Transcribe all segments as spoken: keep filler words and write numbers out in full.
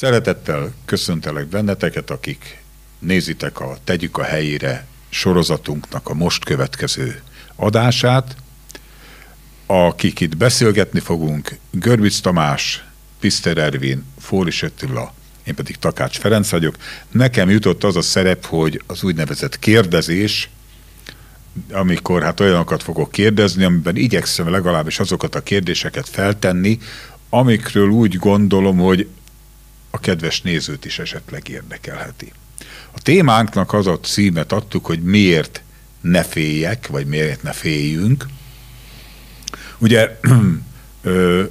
Szeretettel köszöntelek benneteket, akik nézitek a Tegyük a helyére sorozatunknak a most következő adását. Akik itt beszélgetni fogunk, Görbic Tamás, Piszter Ervin, Fóris Attila, én pedig Takács Ferenc vagyok. Nekem jutott az a szerep, hogy az úgynevezett kérdezés, amikor hát olyanokat fogok kérdezni, amiben igyekszem legalábbis azokat a kérdéseket feltenni, amikről úgy gondolom, hogy a kedves nézőt is esetleg érdekelheti. A témánknak az a címet adtuk, hogy miért ne féljek, vagy miért ne féljünk. Ugye, ö,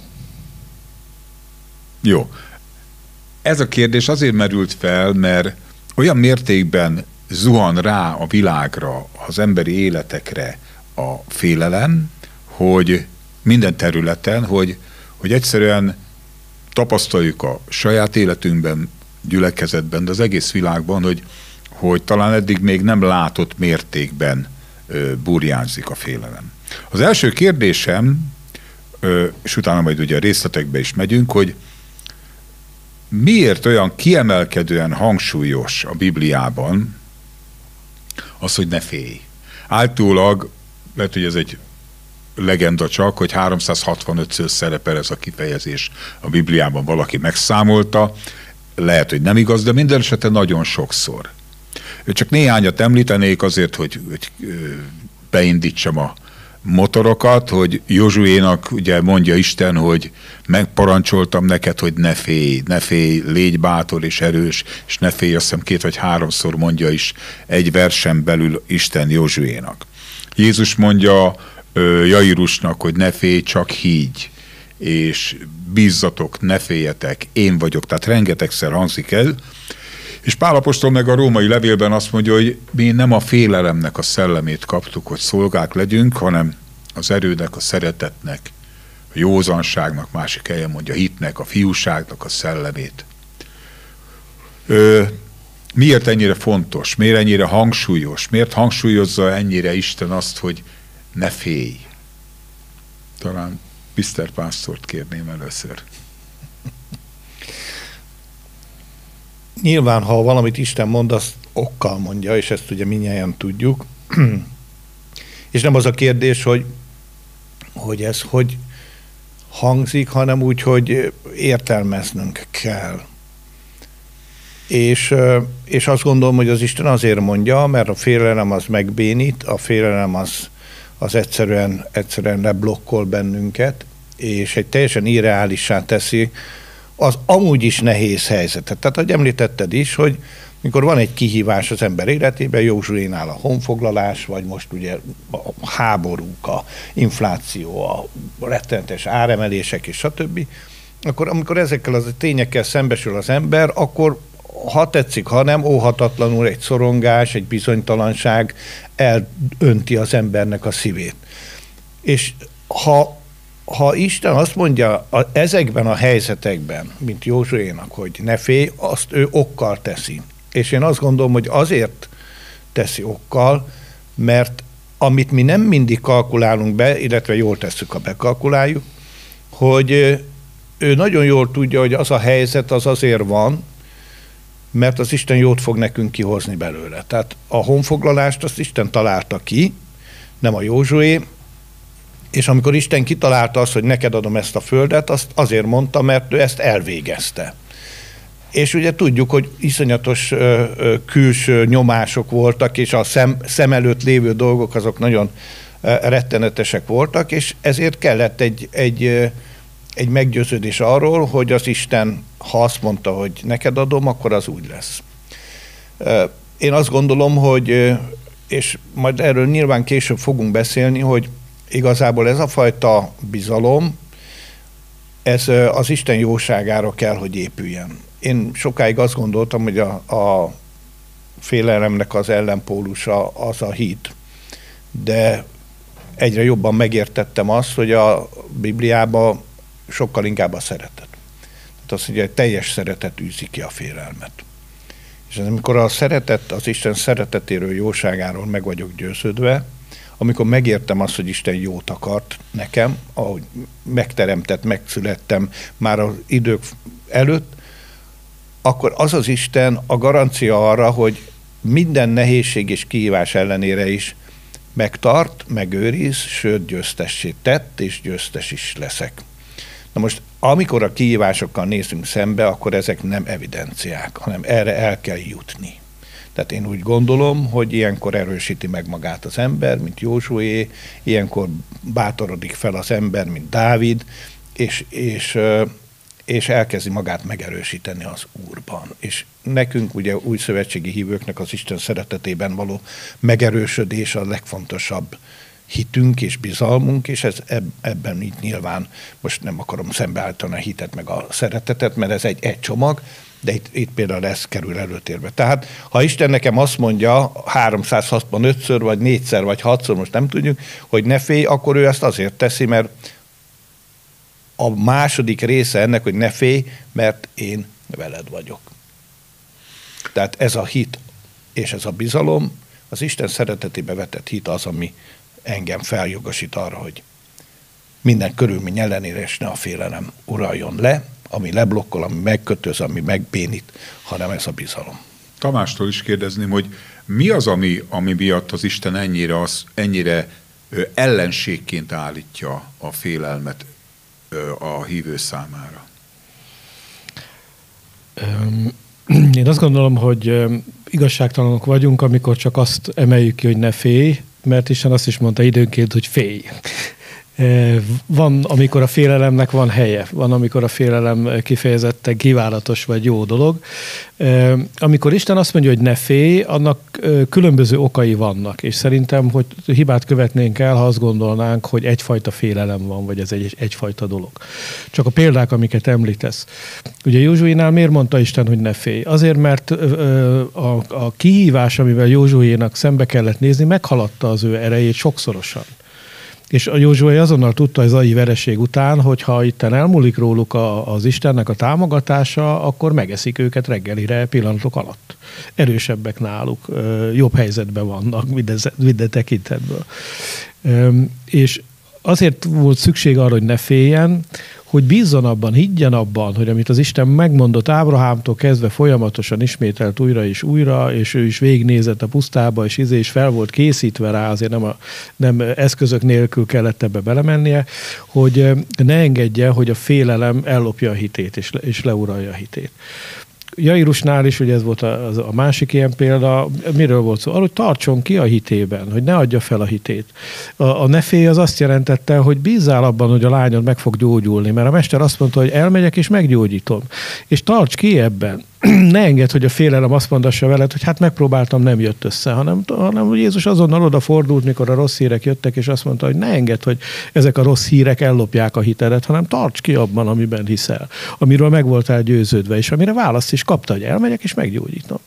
jó, ez a kérdés azért merült fel, mert olyan mértékben zuhan rá a világra, az emberi életekre a félelem, hogy minden területen, hogy, hogy egyszerűen tapasztaljuk a saját életünkben, gyülekezetben, de az egész világban, hogy, hogy talán eddig még nem látott mértékben ö, burjánzik a félelem. Az első kérdésem, ö, és utána majd ugye a részletekbe is megyünk, hogy miért olyan kiemelkedően hangsúlyos a Bibliában az, hogy ne félj. Általában, lehet, hogy ez egy legenda csak, hogy háromszázhatvanötször szerepel ez a kifejezés a Bibliában, valaki megszámolta, lehet, hogy nem igaz, de minden esetben nagyon sokszor. Csak néhányat említenék azért, hogy, hogy beindítsam a motorokat, hogy Józsuénak ugye mondja Isten, hogy megparancsoltam neked, hogy ne félj, ne félj, légy bátor és erős, és ne félj, azt hiszem két vagy háromszor mondja is egy versen belül Isten Józsuénak. Jézus mondja Jairusnak, hogy ne félj, csak higgy, és bízzatok, ne féljetek, én vagyok, tehát rengetegszer hangzik el, és Pál apostol meg a római levélben azt mondja, hogy mi nem a félelemnek a szellemét kaptuk, hogy szolgák legyünk, hanem az erőnek, a szeretetnek, a józanságnak, másik helyen mondja, a hitnek, a fiúságnak a szellemét. Ö, miért ennyire fontos? Miért ennyire hangsúlyos? Miért hangsúlyozza ennyire Isten azt, hogy ne félj? Talán Piszter pásztort kérném először. Nyilván, ha valamit Isten mond, azt okkal mondja, és ezt ugye mindnyájan tudjuk. És nem az a kérdés, hogy, hogy ez hogy hangzik, hanem úgy, hogy értelmeznünk kell. És, és azt gondolom, hogy az Isten azért mondja, mert a félelem az megbénít, a félelem az, az egyszerűen, egyszerűen leblokkol bennünket, és egy teljesen irreálissá teszi az amúgy is nehéz helyzetet. Tehát, ahogy említetted is, hogy mikor van egy kihívás az ember életében, Józsuénál a honfoglalás, vagy most ugye a háborúk, a infláció, a rettenetes áremelések és stb., akkor amikor ezekkel az tényekkel szembesül az ember, akkor ha tetszik, ha nem, óhatatlanul egy szorongás, egy bizonytalanság elönti az embernek a szívét. És ha Ha Isten azt mondja a, ezekben a helyzetekben, mint Józsuénak, hogy ne félj, azt ő okkal teszi. És én azt gondolom, hogy azért teszi okkal, mert amit mi nem mindig kalkulálunk be, illetve jól tesszük, ha bekalkuláljuk, hogy ő nagyon jól tudja, hogy az a helyzet az azért van, mert az Isten jót fog nekünk kihozni belőle. Tehát a honfoglalást azt Isten találta ki, nem a Józsué, és amikor Isten kitalálta azt, hogy neked adom ezt a földet, azt azért mondta, mert ő ezt elvégezte. És ugye tudjuk, hogy iszonyatos ö, ö, külső nyomások voltak, és a szem, szem előtt lévő dolgok azok nagyon ö, rettenetesek voltak, és ezért kellett egy, egy, ö, egy meggyőződés arról, hogy az Isten, ha azt mondta, hogy neked adom, akkor az úgy lesz. Ö, én azt gondolom, hogy, ö, és majd erről nyilván később fogunk beszélni, hogy igazából ez a fajta bizalom, ez az Isten jóságára kell, hogy épüljen. Én sokáig azt gondoltam, hogy a, a félelemnek az ellenpólusa az a hit, de egyre jobban megértettem azt, hogy a Bibliában sokkal inkább a szeretet. Tehát azt mondja, hogy teljes szeretet űzi ki a félelmet. És amikor a szeretet, az Isten szeretetéről, jóságáról meg vagyok győződve, amikor megértem azt, hogy Isten jót akart nekem, ahogy megteremtett, megszülettem már az idők előtt, akkor az az Isten a garancia arra, hogy minden nehézség és kihívás ellenére is megtart, megőriz, sőt győztessé tett, és győztes is leszek. Na most, amikor a kihívásokkal nézünk szembe, akkor ezek nem evidenciák, hanem erre el kell jutni. Tehát én úgy gondolom, hogy ilyenkor erősíti meg magát az ember, mint Józsué, ilyenkor bátorodik fel az ember, mint Dávid, és, és, és elkezdi magát megerősíteni az Úrban. És nekünk, ugye új szövetségi hívőknek az Isten szeretetében való megerősödés a legfontosabb hitünk és bizalmunk, és ez ebben így nyilván, most nem akarom szembeállítani a hitet meg a szeretetet, mert ez egy, egy csomag, de itt, itt például ez kerül előtérbe. Tehát, ha Isten nekem azt mondja háromszázhatvanötször, vagy négyszer, vagy hatszor, most nem tudjuk, hogy ne félj, akkor ő ezt azért teszi, mert a második része ennek, hogy ne félj, mert én veled vagyok. Tehát ez a hit és ez a bizalom, az Isten szeretetébe vetett hit az, ami engem feljogosít arra, hogy minden körülmény ellenére és ne a félelem uraljon le, ami leblokkol, ami megkötöz, ami megbénít, hanem ez a bizalom. Tamástól is kérdezném, hogy mi az, ami, ami miatt az Isten ennyire, az, ennyire ö, ellenségként állítja a félelmet ö, a hívő számára? Én azt gondolom, hogy igazságtalanok vagyunk, amikor csak azt emeljük ki, hogy ne félj, mert Isten azt is mondta időnként, hogy félj. Van, amikor a félelemnek van helye, van, amikor a félelem kifejezetten kívánatos vagy jó dolog. Amikor Isten azt mondja, hogy ne félj, annak különböző okai vannak, és szerintem, hogy hibát követnénk el, ha azt gondolnánk, hogy egyfajta félelem van, vagy ez egy, egyfajta dolog. Csak a példák, amiket említesz. Ugye Józsuénál miért mondta Isten, hogy ne félj? Azért, mert a, a kihívás, amivel Józsuénak szembe kellett nézni, meghaladta az ő erejét sokszorosan. És a Józsué azonnal tudta az ai vereség után, hogy ha itten elmúlik róluk a, az Istennek a támogatása, akkor megeszik őket reggelire pillanatok alatt. Erősebbek náluk, jobb helyzetben vannak minden, minden tekintetből. És azért volt szükség arra, hogy ne féljen, hogy bízzon abban, higgyen abban, hogy amit az Isten megmondott Ábrahámtól kezdve folyamatosan ismételt újra és újra, és ő is végignézett a pusztába, és izé is fel volt készítve rá, azért nem, a, nem eszközök nélkül kellett ebbe belemennie, hogy ne engedje, hogy a félelem ellopja a hitét, és, és leuralja a hitét. Jairusnál is, ugye ez volt a, a másik ilyen példa, miről volt szó? Arról, hogy tartson ki a hitében, hogy ne adja fel a hitét. A, a ne félj az azt jelentette, hogy bízzál abban, hogy a lányod meg fog gyógyulni, mert a mester azt mondta, hogy elmegyek és meggyógyítom. És tarts ki ebben. Ne engedd, hogy a félelem azt mondassa veled, hogy hát megpróbáltam, nem jött össze, hanem, hanem Jézus azonnal odafordult, mikor a rossz hírek jöttek, és azt mondta, hogy ne engedd, hogy ezek a rossz hírek ellopják a hitedet, hanem tarts ki abban, amiben hiszel, amiről meg voltál győződve, és amire választ is kapta, hogy elmegyek és meggyógyítom.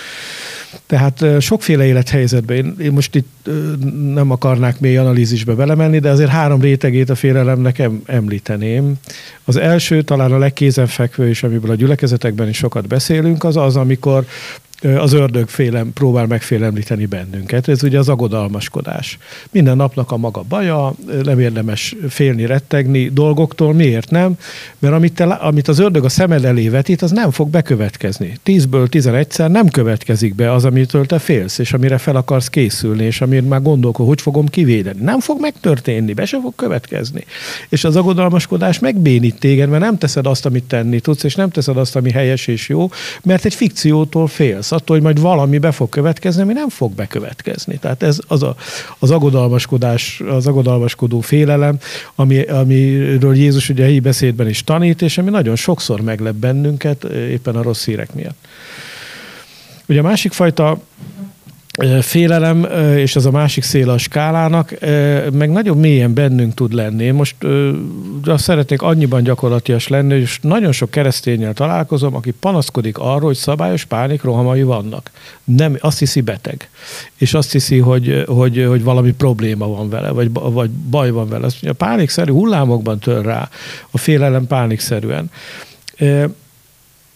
Tehát sokféle élethelyzetben, én, én most itt nem akarnák mély analízisbe belemenni, de azért három rétegét a félelemnek em, említeném. Az első, talán a legkézenfekvő, és amiből a gyülekezetekben is sokat beszélünk, az az, amikor az ördög félem, próbál megfélemlíteni bennünket. Ez ugye az aggodalmaskodás. Minden napnak a maga baja, nem érdemes félni, rettegni dolgoktól. Miért nem? Mert amit, te, amit az ördög a szemed elé vetít, az nem fog bekövetkezni. Tízből tizenegyszer nem következik be az, amitől te félsz, és amire fel akarsz készülni, és amire már gondolkod, hogy fogom kivédeni. Nem fog megtörténni, be se fog következni. És az aggodalmaskodás megbénít téged, mert nem teszed azt, amit tenni tudsz, és nem teszed azt, ami helyes és jó, mert egy fikciótól félsz. Attól, hogy majd valami be fog következni, ami nem fog bekövetkezni. Tehát ez az a, az aggodalmaskodás, az aggodalmaskodó félelem, ami, amiről Jézus ugye a helyi beszédben is tanít, és ami nagyon sokszor meglep bennünket éppen a rossz hírek miatt. Ugye a másik fajta félelem, és az a másik széle a skálának, meg nagyon mélyen bennünk tud lenni. Én most azt szeretnék annyiban gyakorlatias lenni, hogy nagyon sok keresztényel találkozom, aki panaszkodik arról, hogy szabályos pánikrohamai vannak. Nem, azt hiszi beteg. És azt hiszi, hogy, hogy, hogy valami probléma van vele, vagy, vagy baj van vele. Azt mondja, a pánikszerű hullámokban tör rá, a félelem pánikszerűen.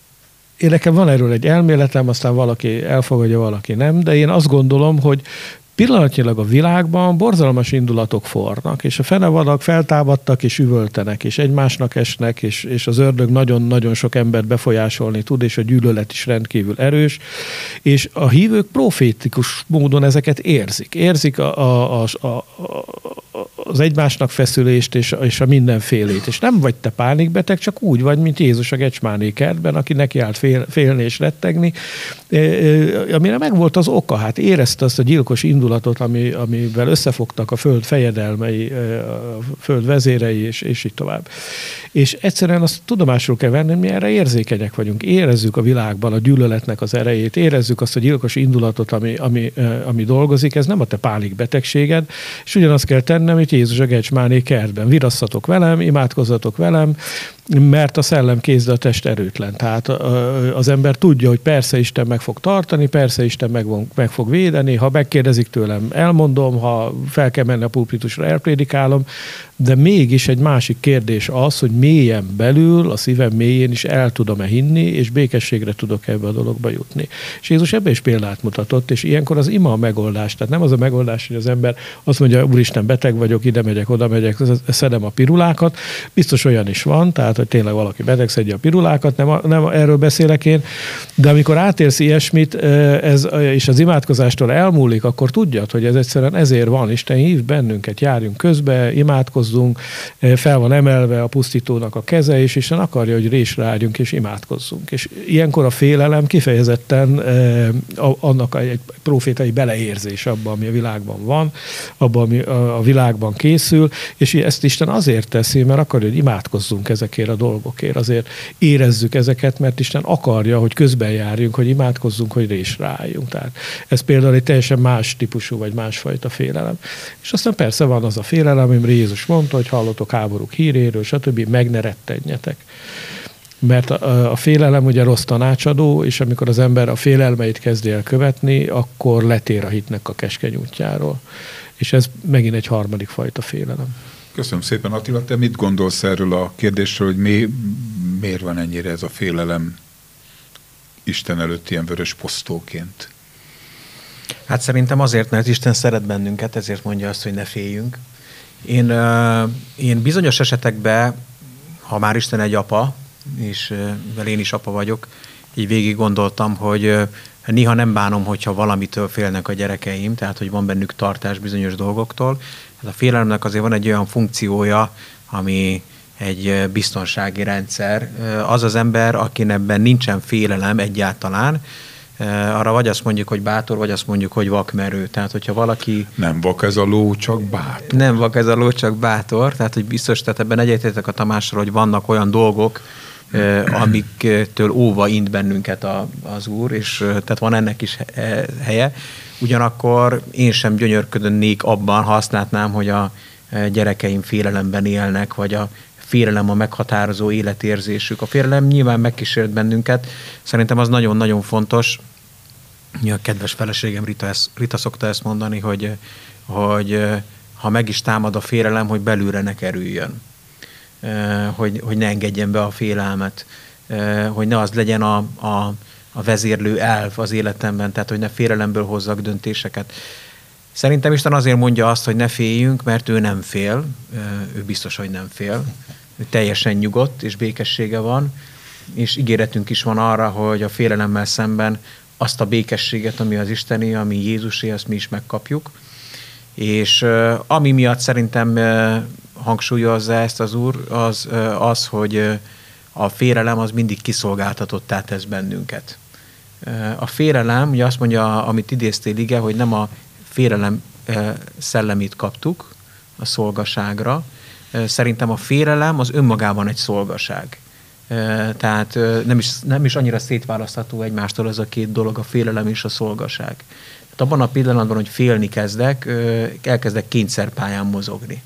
Én nekem van erről egy elméletem, aztán valaki elfogadja, valaki nem, de én azt gondolom, hogy pillanatnyilag a világban borzalmas indulatok fornak, és a fenevadak feltámadtak és üvöltenek, és egymásnak esnek, és, és az ördög nagyon-nagyon sok embert befolyásolni tud, és a gyűlölet is rendkívül erős, és a hívők profétikus módon ezeket érzik. Érzik a, a, a, a, az egymásnak feszülést, és, és a mindenfélét. És nem vagy te pánikbeteg, csak úgy vagy, mint Jézus a Gecsmáné kertben, aki neki állt fél, félni és rettegni, amire megvolt az oka. Hát érezte azt a gyilkos indulatot, ami, amivel összefogtak a föld fejedelmei, a föld vezérei, és, és így tovább. És egyszerűen azt tudomásul kell venni, mi erre érzékenyek vagyunk. Érezzük a világban a gyűlöletnek az erejét, érezzük azt a gyilkos indulatot, ami, ami, ami dolgozik. Ez nem a te pánikbetegséged, és ugyanazt kell tennem, itt Jézus a Gecsmáné kertben. Virasszatok velem, imádkozzatok velem, mert a szellem kézde, a test erőtlen. Tehát az ember tudja, hogy persze Isten meg fog tartani, persze Isten meg, meg fog védeni, ha megkérdezik tőlem, elmondom, ha fel kell menni a pulpitusra, elprédikálom, de mégis egy másik kérdés az, hogy mélyen belül, a szívem mélyén is el tudom-e hinni, és békességre tudok ebbe a dologba jutni. És Jézus ebbe is példát mutatott, és ilyenkor az ima a megoldás. Tehát nem az a megoldás, hogy az ember azt mondja, úristen, beteg vagyok, ide megyek, oda megyek, szedem a pirulákat. Biztos olyan is van, tehát hogy tényleg valaki beteg, szedje a pirulákat, nem, nem erről beszélek én, de amikor átérsz ilyesmit, ez, és az imádkozástól elmúlik, akkor tudjad, hogy ez egyszerűen ezért van. Isten hív bennünket, járjunk közbe, imádkozzunk, fel van emelve a pusztítónak a keze, és Isten akarja, hogy résre álljunk és imádkozzunk. És ilyenkor a félelem kifejezetten annak egy profétai beleérzés abban, ami a világban van, abban, ami a világban készül, és ezt Isten azért teszi, mert akarja, hogy imádkozzunk ezekért a dolgokért. Azért érezzük ezeket, mert Isten akarja, hogy közben járjunk, hogy imádkozzunk, hogy résre álljunk. Tehát ez például egy teljesen más típusú, vagy másfajta félelem. És aztán persze van az a félelem, amire Jézus mondta, hogy hallotok háborúk híréről, stb. Meg ne rettenjetek. Mert a, a félelem ugye rossz tanácsadó, és amikor az ember a félelmeit kezdi el követni, akkor letér a hitnek a keskeny útjáról. És ez megint egy harmadik fajta félelem. Köszönöm szépen, Attila. Te mit gondolsz erről a kérdésről, hogy mi, miért van ennyire ez a félelem Isten előtt ilyen vörös posztóként? Hát szerintem azért, mert Isten szeret bennünket, ezért mondja azt, hogy ne féljünk. Én, uh, én bizonyos esetekben, ha már Isten egy apa, és uh, én is apa vagyok, így végig gondoltam, hogy uh, néha nem bánom, hogyha valamitől félnek a gyerekeim, tehát hogy van bennük tartás bizonyos dolgoktól. Hát a félelemnek azért van egy olyan funkciója, ami egy biztonsági rendszer. Az az ember, akinebben nincsen félelem egyáltalán, arra vagy azt mondjuk, hogy bátor, vagy azt mondjuk, hogy vakmerő. Tehát, hogyha valaki... Nem vak ez a ló, csak bátor. Nem vak ez a ló, csak bátor. Tehát, hogy biztos, tehát ebben egyetértek a Tamással, hogy vannak olyan dolgok, amiktől óva int bennünket a, az Úr, és tehát van ennek is helye. Ugyanakkor én sem gyönyörködnék abban, ha azt látnám, hogy a gyerekeim félelemben élnek, vagy a félelem a meghatározó életérzésük. A félelem nyilván megkísért bennünket. Szerintem az nagyon-nagyon fontos. A kedves feleségem Rita, ezt, Rita szokta ezt mondani, hogy, hogy ha meg is támad a félelem, hogy belülre ne kerüljön. Hogy, hogy ne engedjen be a félelmet. Hogy ne az legyen a, a, a vezérlő elv az életemben, tehát hogy ne félelemből hozzak döntéseket. Szerintem Isten azért mondja azt, hogy ne féljünk, mert ő nem fél, ő biztos, hogy nem fél. Ő teljesen nyugodt, és békessége van, és ígéretünk is van arra, hogy a félelemmel szemben azt a békességet, ami az Isteni, ami Jézusé, azt mi is megkapjuk. És ami miatt szerintem hangsúlyozza ezt az Úr, az, az, hogy a félelem az mindig kiszolgáltatottá tesz bennünket. A félelem, ugye azt mondja, amit idéztél, Ige, hogy nem a félelem szellemét kaptuk a szolgaságra. Szerintem a félelem az önmagában egy szolgaság. Tehát nem is, nem is annyira szétválasztható egymástól ez a két dolog, a félelem és a szolgaság. Tehát abban a pillanatban, hogy félni kezdek, elkezdek kényszerpályán mozogni.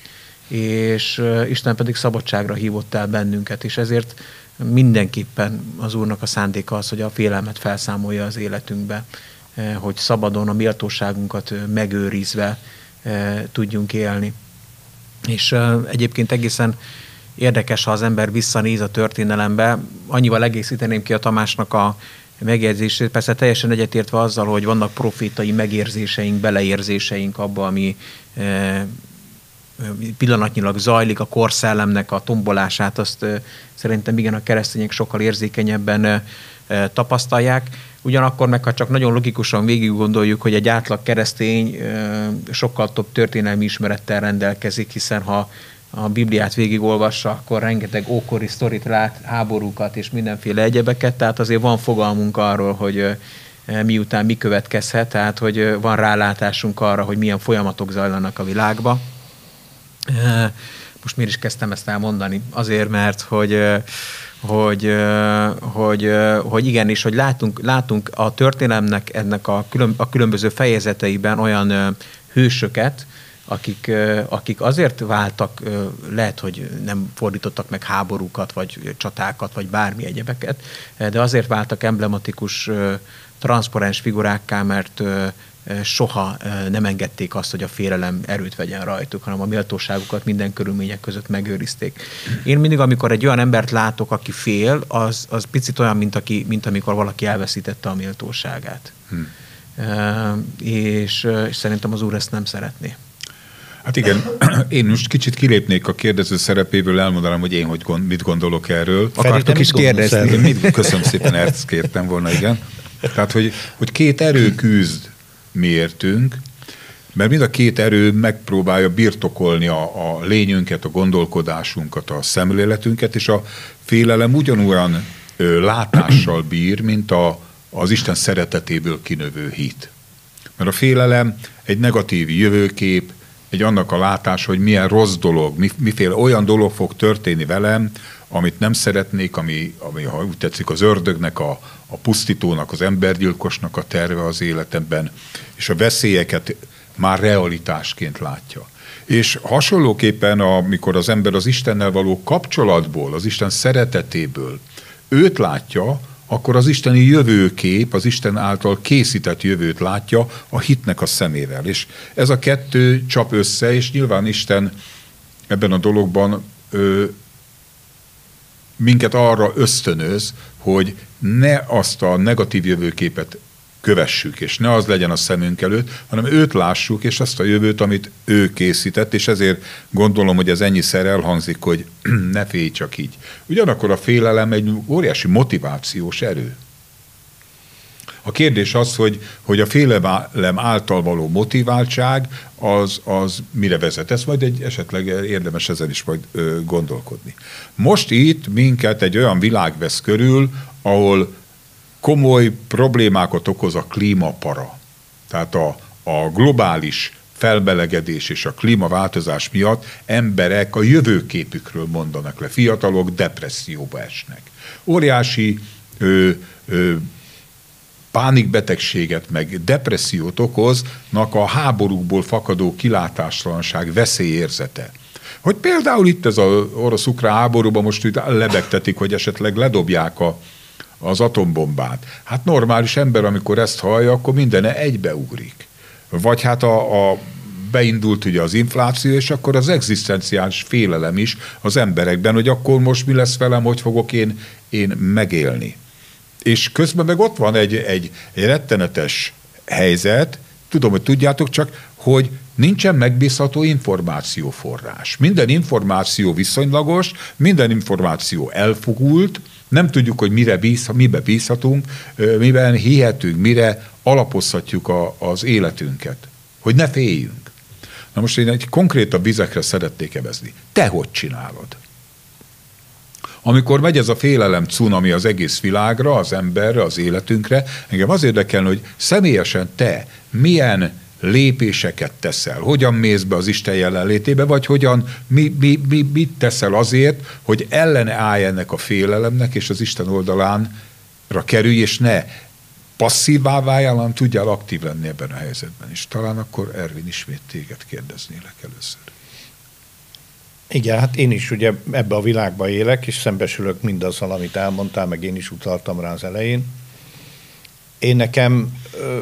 És Isten pedig szabadságra hívott el bennünket, és ezért mindenképpen az Úrnak a szándéka az, hogy a félelmet felszámolja az életünkbe, hogy szabadon a méltóságunkat megőrizve tudjunk élni. És egyébként egészen érdekes, ha az ember visszanéz a történelembe. Annyival egészíteném ki a Tamásnak a megjegyzését. Persze teljesen egyetértve azzal, hogy vannak profétai megérzéseink, beleérzéseink abba, ami e, pillanatnyilag zajlik, a korszellemnek a tombolását, azt e, szerintem igen, a keresztények sokkal érzékenyebben e, e, tapasztalják. Ugyanakkor meg, ha csak nagyon logikusan végig gondoljuk, hogy egy átlag keresztény e, sokkal több történelmi ismerettel rendelkezik, hiszen ha a Bibliát végigolvassa, akkor rengeteg ókori sztorit lát, háborúkat és mindenféle egyebeket, tehát azért van fogalmunk arról, hogy miután mi következhet, tehát hogy van rálátásunk arra, hogy milyen folyamatok zajlanak a világba. Most miért is kezdtem ezt elmondani? Azért, mert hogy, hogy, hogy, hogy igenis, hogy látunk, látunk a történelemnek ennek a, külön, a különböző fejezeteiben olyan hősöket, Akik, akik azért váltak, lehet, hogy nem fordítottak meg háborúkat, vagy csatákat, vagy bármi egyebeket, de azért váltak emblematikus, transzparens figurákká, mert soha nem engedték azt, hogy a félelem erőt vegyen rajtuk, hanem a méltóságukat minden körülmények között megőrizték. Én mindig, amikor egy olyan embert látok, aki fél, az, az picit olyan, mint, aki, mint amikor valaki elveszítette a méltóságát. Hmm. És, és szerintem az Úr ezt nem szeretné. Hát igen, én most kicsit kilépnék a kérdező szerepéből, elmondanám, hogy én hogy gond, mit gondolok erről. Akartok is kérdezni? Mit, köszönöm szépen, ezt kértem volna, igen. Tehát, hogy, hogy két erő küzd mi értünk, mert mind a két erő megpróbálja birtokolni a, a lényünket, a gondolkodásunkat, a szemléletünket, és a félelem ugyanolyan ö, látással bír, mint a, az Isten szeretetéből kinövő hit. Mert a félelem egy negatív jövőkép, egy annak a látása, hogy milyen rossz dolog, miféle olyan dolog fog történni velem, amit nem szeretnék, ami, ami ha úgy tetszik, az ördögnek, a, a pusztítónak, az embergyilkosnak a terve az életemben, és a veszélyeket már realitásként látja. És hasonlóképpen, amikor az ember az Istennel való kapcsolatból, az Isten szeretetéből őt látja, akkor az isteni jövőkép, az Isten által készített jövőt látja a hitnek a szemével. És ez a kettő csap össze, és nyilván Isten ebben a dologban ö, minket arra ösztönöz, hogy ne azt a negatív jövőképet kövessük, és ne az legyen a szemünk előtt, hanem őt lássuk, és azt a jövőt, amit ő készített, és ezért gondolom, hogy ez ennyiszer elhangzik, hogy ne félj csak így. Ugyanakkor a félelem egy óriási motivációs erő. A kérdés az, hogy, hogy a félelem által való motiváltság az, az mire vezet. Ez majd egy esetleg érdemes ezen is majd ö, gondolkodni. Most itt minket egy olyan világ vesz körül, ahol komoly problémákat okoz a klímapara. Tehát a, a globális felmelegedés és a klímaváltozás miatt emberek a jövőképükről mondanak le. Fiatalok depresszióba esnek. Óriási ö, ö, pánikbetegséget, meg depressziót okoznak a háborúkból fakadó kilátástalanság, veszélyérzete. Hogy például itt ez az orosz-ukrán háborúban most lebegtetik, hogy esetleg ledobják a az atombombát. Hát normális ember, amikor ezt hallja, akkor mindene egybeugrik. Vagy hát a, a beindult ugye az infláció, és akkor az egzisztenciális félelem is az emberekben, hogy akkor most mi lesz velem, hogy fogok én, én megélni. És közben meg ott van egy, egy, egy rettenetes helyzet, tudom, hogy tudjátok csak, hogy nincsen megbízható információforrás. Minden információ viszonylagos, minden információ elfogult, nem tudjuk, hogy mire bíz, mibe bízhatunk, miben hihetünk, mire alapozhatjuk a, az életünket. Hogy ne féljünk. Na most én egy konkrétabb vizekre szeretnék evezni. Te hogy csinálod? Amikor megy ez a félelem cunami az egész világra, az emberre, az életünkre, engem az érdekelne, hogy személyesen te milyen lépéseket teszel, hogyan mész be az Isten jelenlétébe, vagy hogyan, mi, mi, mi, mit teszel azért, hogy ellene állj ennek a félelemnek, és az Isten oldalánra kerülj, és ne passzívá váljál, hanem tudjál aktív lenni ebben a helyzetben is. Talán akkor Ervin ismét téged kérdeznélek először. Igen, hát én is ugye ebbe a világba élek, és szembesülök mindazzal, amit elmondtál, meg én is utaltam rá az elején. Én nekem ö,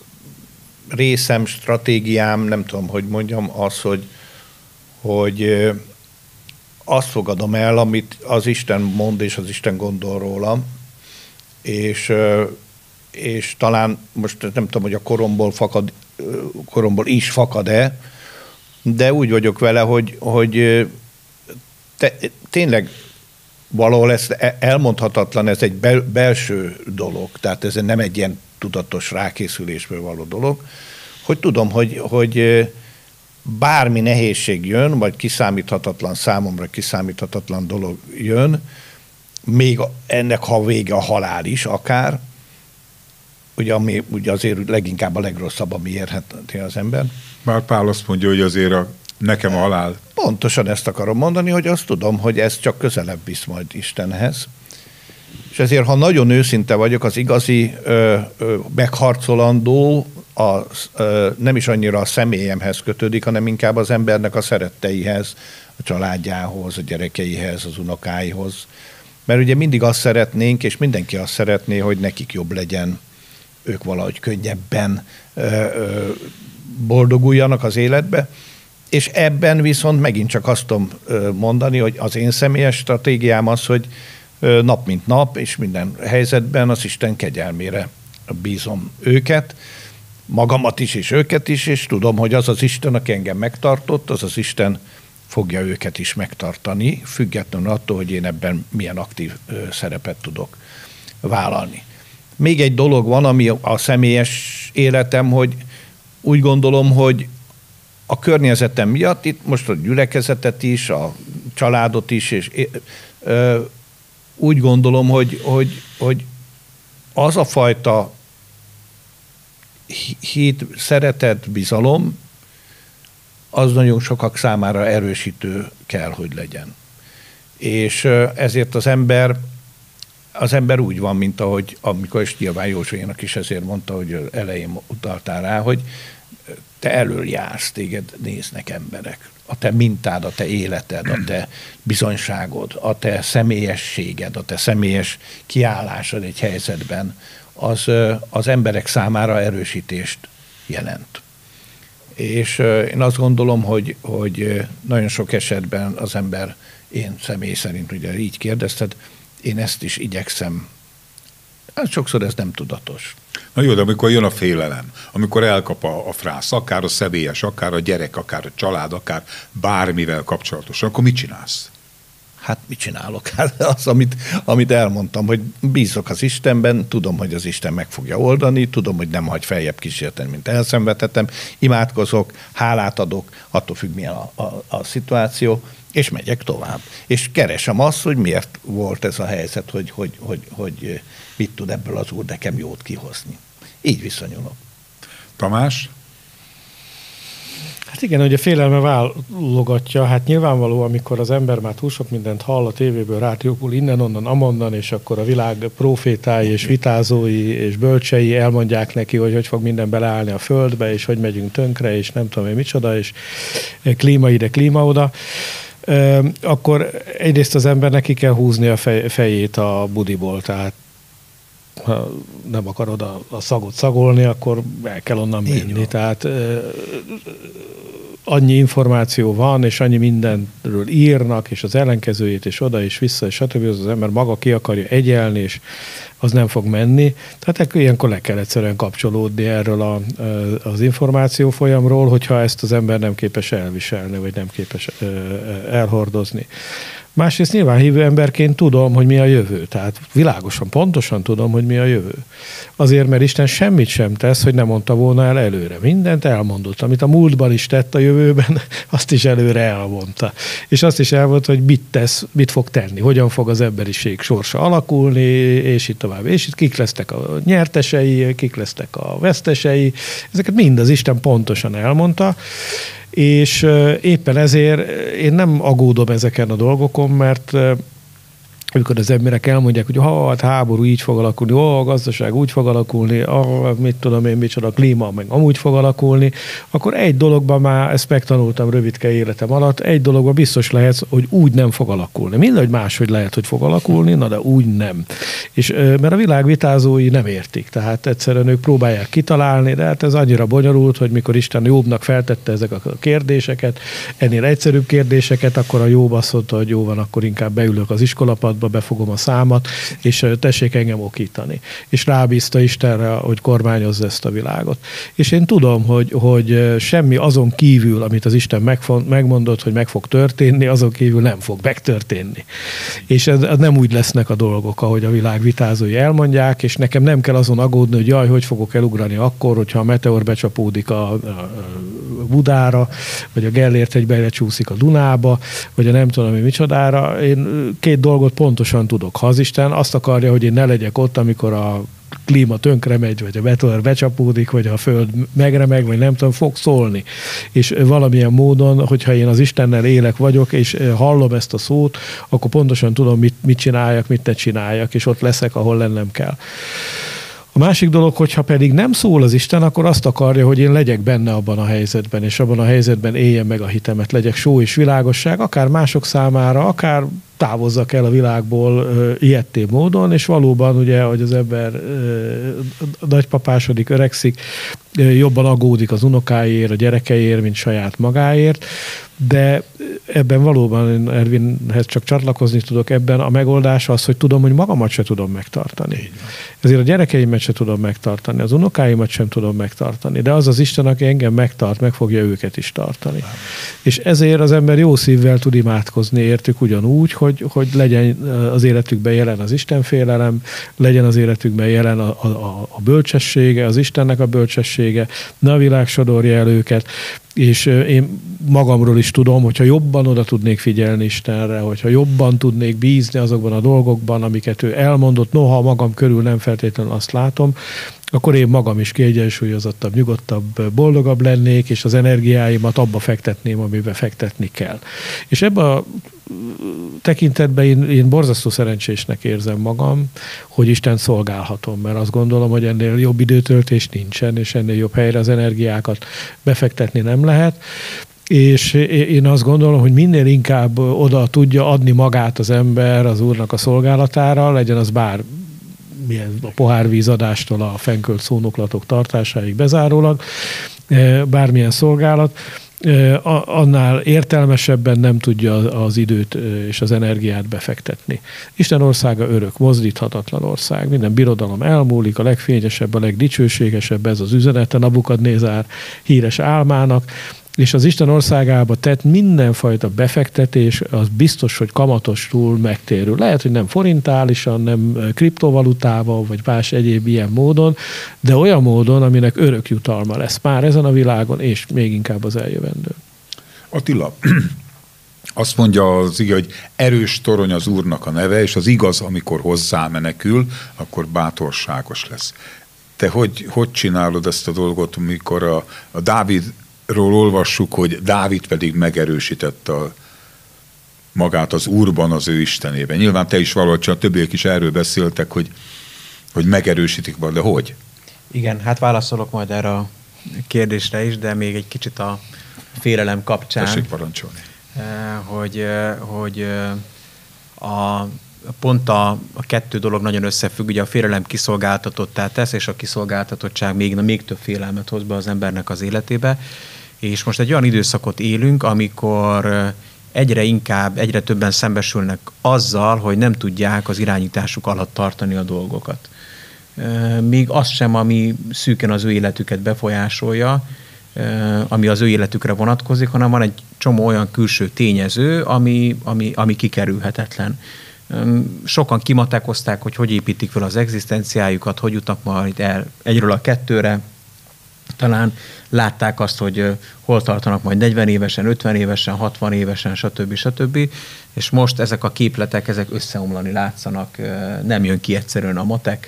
részem, stratégiám, nem tudom, hogy mondjam, az, hogy, hogy ö, azt fogadom el, amit az Isten mond, és az Isten gondol rólam, és ö, és talán most nem tudom, hogy a koromból, fakad, koromból is fakad-e, de úgy vagyok vele, hogy, hogy te, tényleg valahol ez elmondhatatlan, ez egy bel, belső dolog, tehát ez nem egy ilyen tudatos rákészülésből való dolog, hogy tudom, hogy, hogy bármi nehézség jön, vagy kiszámíthatatlan, számomra kiszámíthatatlan dolog jön, még ennek, ha vége a halál is akár, ugye, ami ugye azért leginkább a legrosszabb, ami érheti az ember. Bár Pál azt mondja, hogy azért a, nekem a halál. Pontosan ezt akarom mondani, hogy azt tudom, hogy ez csak közelebb visz majd Istenhez. És ezért, ha nagyon őszinte vagyok, az igazi ö, ö, megharcolandó a, ö, nem is annyira a személyemhez kötődik, hanem inkább az embernek a szeretteihez, a családjához, a gyerekeihez, az unokáihoz. Mert ugye mindig azt szeretnénk, és mindenki azt szeretné, hogy nekik jobb legyen, ők valahogy könnyebben ö, ö, boldoguljanak az életbe, és ebben viszont megint csak azt tudom mondani, hogy az én személyes stratégiám az, hogy nap mint nap, és minden helyzetben az Isten kegyelmére bízom őket, magamat is, és őket is, és tudom, hogy az az Isten, aki engem megtartott, az az Isten fogja őket is megtartani, függetlenül attól, hogy én ebben milyen aktív szerepet tudok vállalni. Még egy dolog van, ami a személyes életem, hogy úgy gondolom, hogy a környezetem miatt, itt most a gyülekezetet is, a családot is, és ö, úgy gondolom, hogy, hogy, hogy az a fajta hit, szeretet, bizalom, az nagyon sokak számára erősítő kell, hogy legyen. És ezért az ember, az ember úgy van, mint ahogy, amikor is nyilván Józsuénak is ezért mondta, hogy elején utaltál rá, hogy te elől jársz, téged néznek emberek. A te mintád, a te életed, a te bizonyságod, a te személyességed, a te személyes kiállásod egy helyzetben, az, az emberek számára erősítést jelent. És én azt gondolom, hogy, hogy nagyon sok esetben az ember, én személy szerint, ugye így kérdezted, én ezt is igyekszem. Hát sokszor ez nem tudatos. Na jó, de amikor jön a félelem, amikor elkap a, a frász, akár a személyes, akár a gyerek, akár a család, akár bármivel kapcsolatosan, akkor mit csinálsz? Hát mit csinálok? Hát az, amit, amit elmondtam, hogy bízok az Istenben, tudom, hogy az Isten meg fogja oldani, tudom, hogy nem hagy feljebb kísérteni, mint elszenvedhetem, imádkozok, hálát adok, attól függ, milyen a, a, a szituáció, és megyek tovább. És keresem azt, hogy miért volt ez a helyzet, hogy, hogy, hogy, hogy mit tud ebből az Úr nekem jót kihozni. Így viszonyulok. Tamás? Hát igen, hogy a félelme válogatja, hát nyilvánvaló, amikor az ember már túl sok mindent hall a tévéből, rádióból, innen, onnan, amonnan, és akkor a világ profétái és vitázói és bölcsei elmondják neki, hogy hogy fog minden beleállni a földbe, és hogy megyünk tönkre, és nem tudom én micsoda, és klíma ide, klíma oda, akkor egyrészt az ember neki kell húzni a fejét a budiból, tehát ha nem akarod a, a szagot szagolni, akkor el kell onnan menni. Tehát uh, annyi információ van, és annyi mindenről írnak, és az ellenkezőjét, és oda, és vissza, és stb. Az ember maga ki akarja egyelni, és az nem fog menni. Tehát ilyenkor le kell egyszerűen kapcsolódni erről a, az információ folyamról, hogyha ezt az ember nem képes elviselni, vagy nem képes elhordozni. Másrészt nyilván hívő emberként tudom, hogy mi a jövő. Tehát világosan, pontosan tudom, hogy mi a jövő. Azért, mert Isten semmit sem tesz, hogy nem mondta volna el előre. Mindent elmondott. Amit a múltban is tett a jövőben, azt is előre elmondta. És azt is elmondta, hogy mit tesz, mit fog tenni, hogyan fog az emberiség sorsa alakulni, és itt tovább. És itt kik lesznek a nyertesei, kik lesznek a vesztesei. Ezeket mind az Isten pontosan elmondta. És éppen ezért én nem aggódom ezeken a dolgokon, mert amikor az emberek elmondják, hogy ha hát háború így fog alakulni, ó, a gazdaság úgy fog alakulni, ah, mit tudom én, micsoda, a klíma meg amúgy fog alakulni, akkor egy dologban már, ezt megtanultam rövidke életem alatt, egy dologban biztos lehet, hogy úgy nem fog alakulni. Mindegy máshogy lehet, hogy fog alakulni, na de úgy nem. És, mert a világ vitázói nem értik, tehát egyszerűen ők próbálják kitalálni, de hát ez annyira bonyolult, hogy mikor Isten Jobbnak feltette ezek a kérdéseket, ennél egyszerűbb kérdéseket, akkor a Jobb azt mondta, hogy jó van, akkor inkább beülök az iskolapadba, pillanatban befogom a számat, és tessék engem okítani. És rábízta Istenre, hogy kormányozza ezt a világot. És én tudom, hogy, hogy semmi azon kívül, amit az Isten megmondott, hogy meg fog történni, azon kívül nem fog megtörténni. És ez, ez nem úgy lesznek a dolgok, ahogy a világ vitázói elmondják, és nekem nem kell azon aggódni, hogy jaj, hogy fogok elugrani akkor, hogyha a meteor becsapódik a, a Budára, vagy a Gellért egy belecsúszik a Dunába, vagy a nem tudom, mi micsodára. Én két dolgot pontosan tudok. Ha az Isten azt akarja, hogy én ne legyek ott, amikor a klíma tönkre megy, vagy a meteor becsapódik, vagy a föld megremeg, vagy nem tudom, fog szólni. És valamilyen módon, hogyha én az Istennel élek vagyok, és hallom ezt a szót, akkor pontosan tudom, mit, mit csináljak, mit ne csináljak, és ott leszek, ahol lennem kell. A másik dolog, hogyha pedig nem szól az Isten, akkor azt akarja, hogy én legyek benne abban a helyzetben, és abban a helyzetben éljen meg a hitemet, legyek só és világosság, akár mások számára, akár távozzak el a világból uh, ilyetté módon, és valóban ugye, hogy az ember uh, nagypapásodik, öregszik, uh, jobban aggódik az unokáért, a gyerekeért, mint saját magáért, de ebben valóban én Ervinhez csak csatlakozni tudok, ebben a megoldás az, hogy tudom, hogy magamat se tudom megtartani. Ezért a gyerekeimet se tudom megtartani, az unokáimat sem tudom megtartani, de az az Isten, aki engem megtart, meg fogja őket is tartani. Amen. És ezért az ember jó szívvel tud imádkozni értük ugyanúgy, hogy, hogy legyen az életükben jelen az Istenfélelem, legyen az életükben jelen a, a, a bölcsessége, az Istennek a bölcsessége, ne a világ sodorja el őket, és én magamról is tudom, hogyha jobban oda tudnék figyelni Istenre, hogyha jobban tudnék bízni azokban a dolgokban, amiket ő elmondott, noha magam körül nem feltétlenül azt látom, akkor én magam is kiegyensúlyozottabb, nyugodtabb, boldogabb lennék, és az energiáimat abba fektetném, amiben fektetni kell. És ebben a tekintetben én, én borzasztó szerencsésnek érzem magam, hogy Isten szolgálhatom, mert azt gondolom, hogy ennél jobb időtöltés nincsen, és ennél jobb helyre az energiákat befektetni nem lehet. És én azt gondolom, hogy minél inkább oda tudja adni magát az ember az Úrnak a szolgálatára, legyen az bár milyen a pohárvízadástól a fenkölt szónoklatok tartásáig bezárólag, bármilyen szolgálat, annál értelmesebben nem tudja az időt és az energiát befektetni. Isten országa örök, mozdíthatatlan ország. Minden birodalom elmúlik, a legfényesebb, a legdicsőségesebb ez az üzenete Nabukadnézár híres álmának, és az Isten országába tett mindenfajta befektetés, az biztos, hogy kamatostul megtérül. Lehet, hogy nem forintálisan, nem kriptovalutával, vagy más egyéb ilyen módon, de olyan módon, aminek örök jutalma lesz már ezen a világon, és még inkább az eljövendő. Attila, azt mondja az ige, hogy erős torony az Úrnak a neve, és az igaz, amikor hozzá menekül, akkor bátorságos lesz. Te hogy, hogy csinálod ezt a dolgot, amikor a, a Dávid ról olvassuk, hogy Dávid pedig megerősítette a, magát az Úrban, az ő Istenében. Nyilván te is valahogy, csak a többiek is erről beszéltek, hogy, hogy megerősítik majd, de hogy? Igen, hát válaszolok majd erre a kérdésre is, de még egy kicsit a félelem kapcsán. Tessék parancsolni. Hogy, hogy a, pont a, a kettő dolog nagyon összefügg, ugye a félelem kiszolgáltatottá tesz, és a kiszolgáltatottság még, még több félelmet hoz be az embernek az életébe. És most egy olyan időszakot élünk, amikor egyre inkább, egyre többen szembesülnek azzal, hogy nem tudják az irányításuk alatt tartani a dolgokat. Még az sem, ami szűken az ő életüket befolyásolja, ami az ő életükre vonatkozik, hanem van egy csomó olyan külső tényező, ami, ami, ami kikerülhetetlen. Sokan kimatekozták, hogy hogy építik fel az egzisztenciájukat, hogy jutnak majd el egyről a kettőre. Talán látták azt, hogy hol tartanak majd negyven évesen, ötven évesen, hatvan évesen, stb. stb. És most ezek a képletek, ezek összeomlani látszanak, nem jön ki egyszerűen a matek.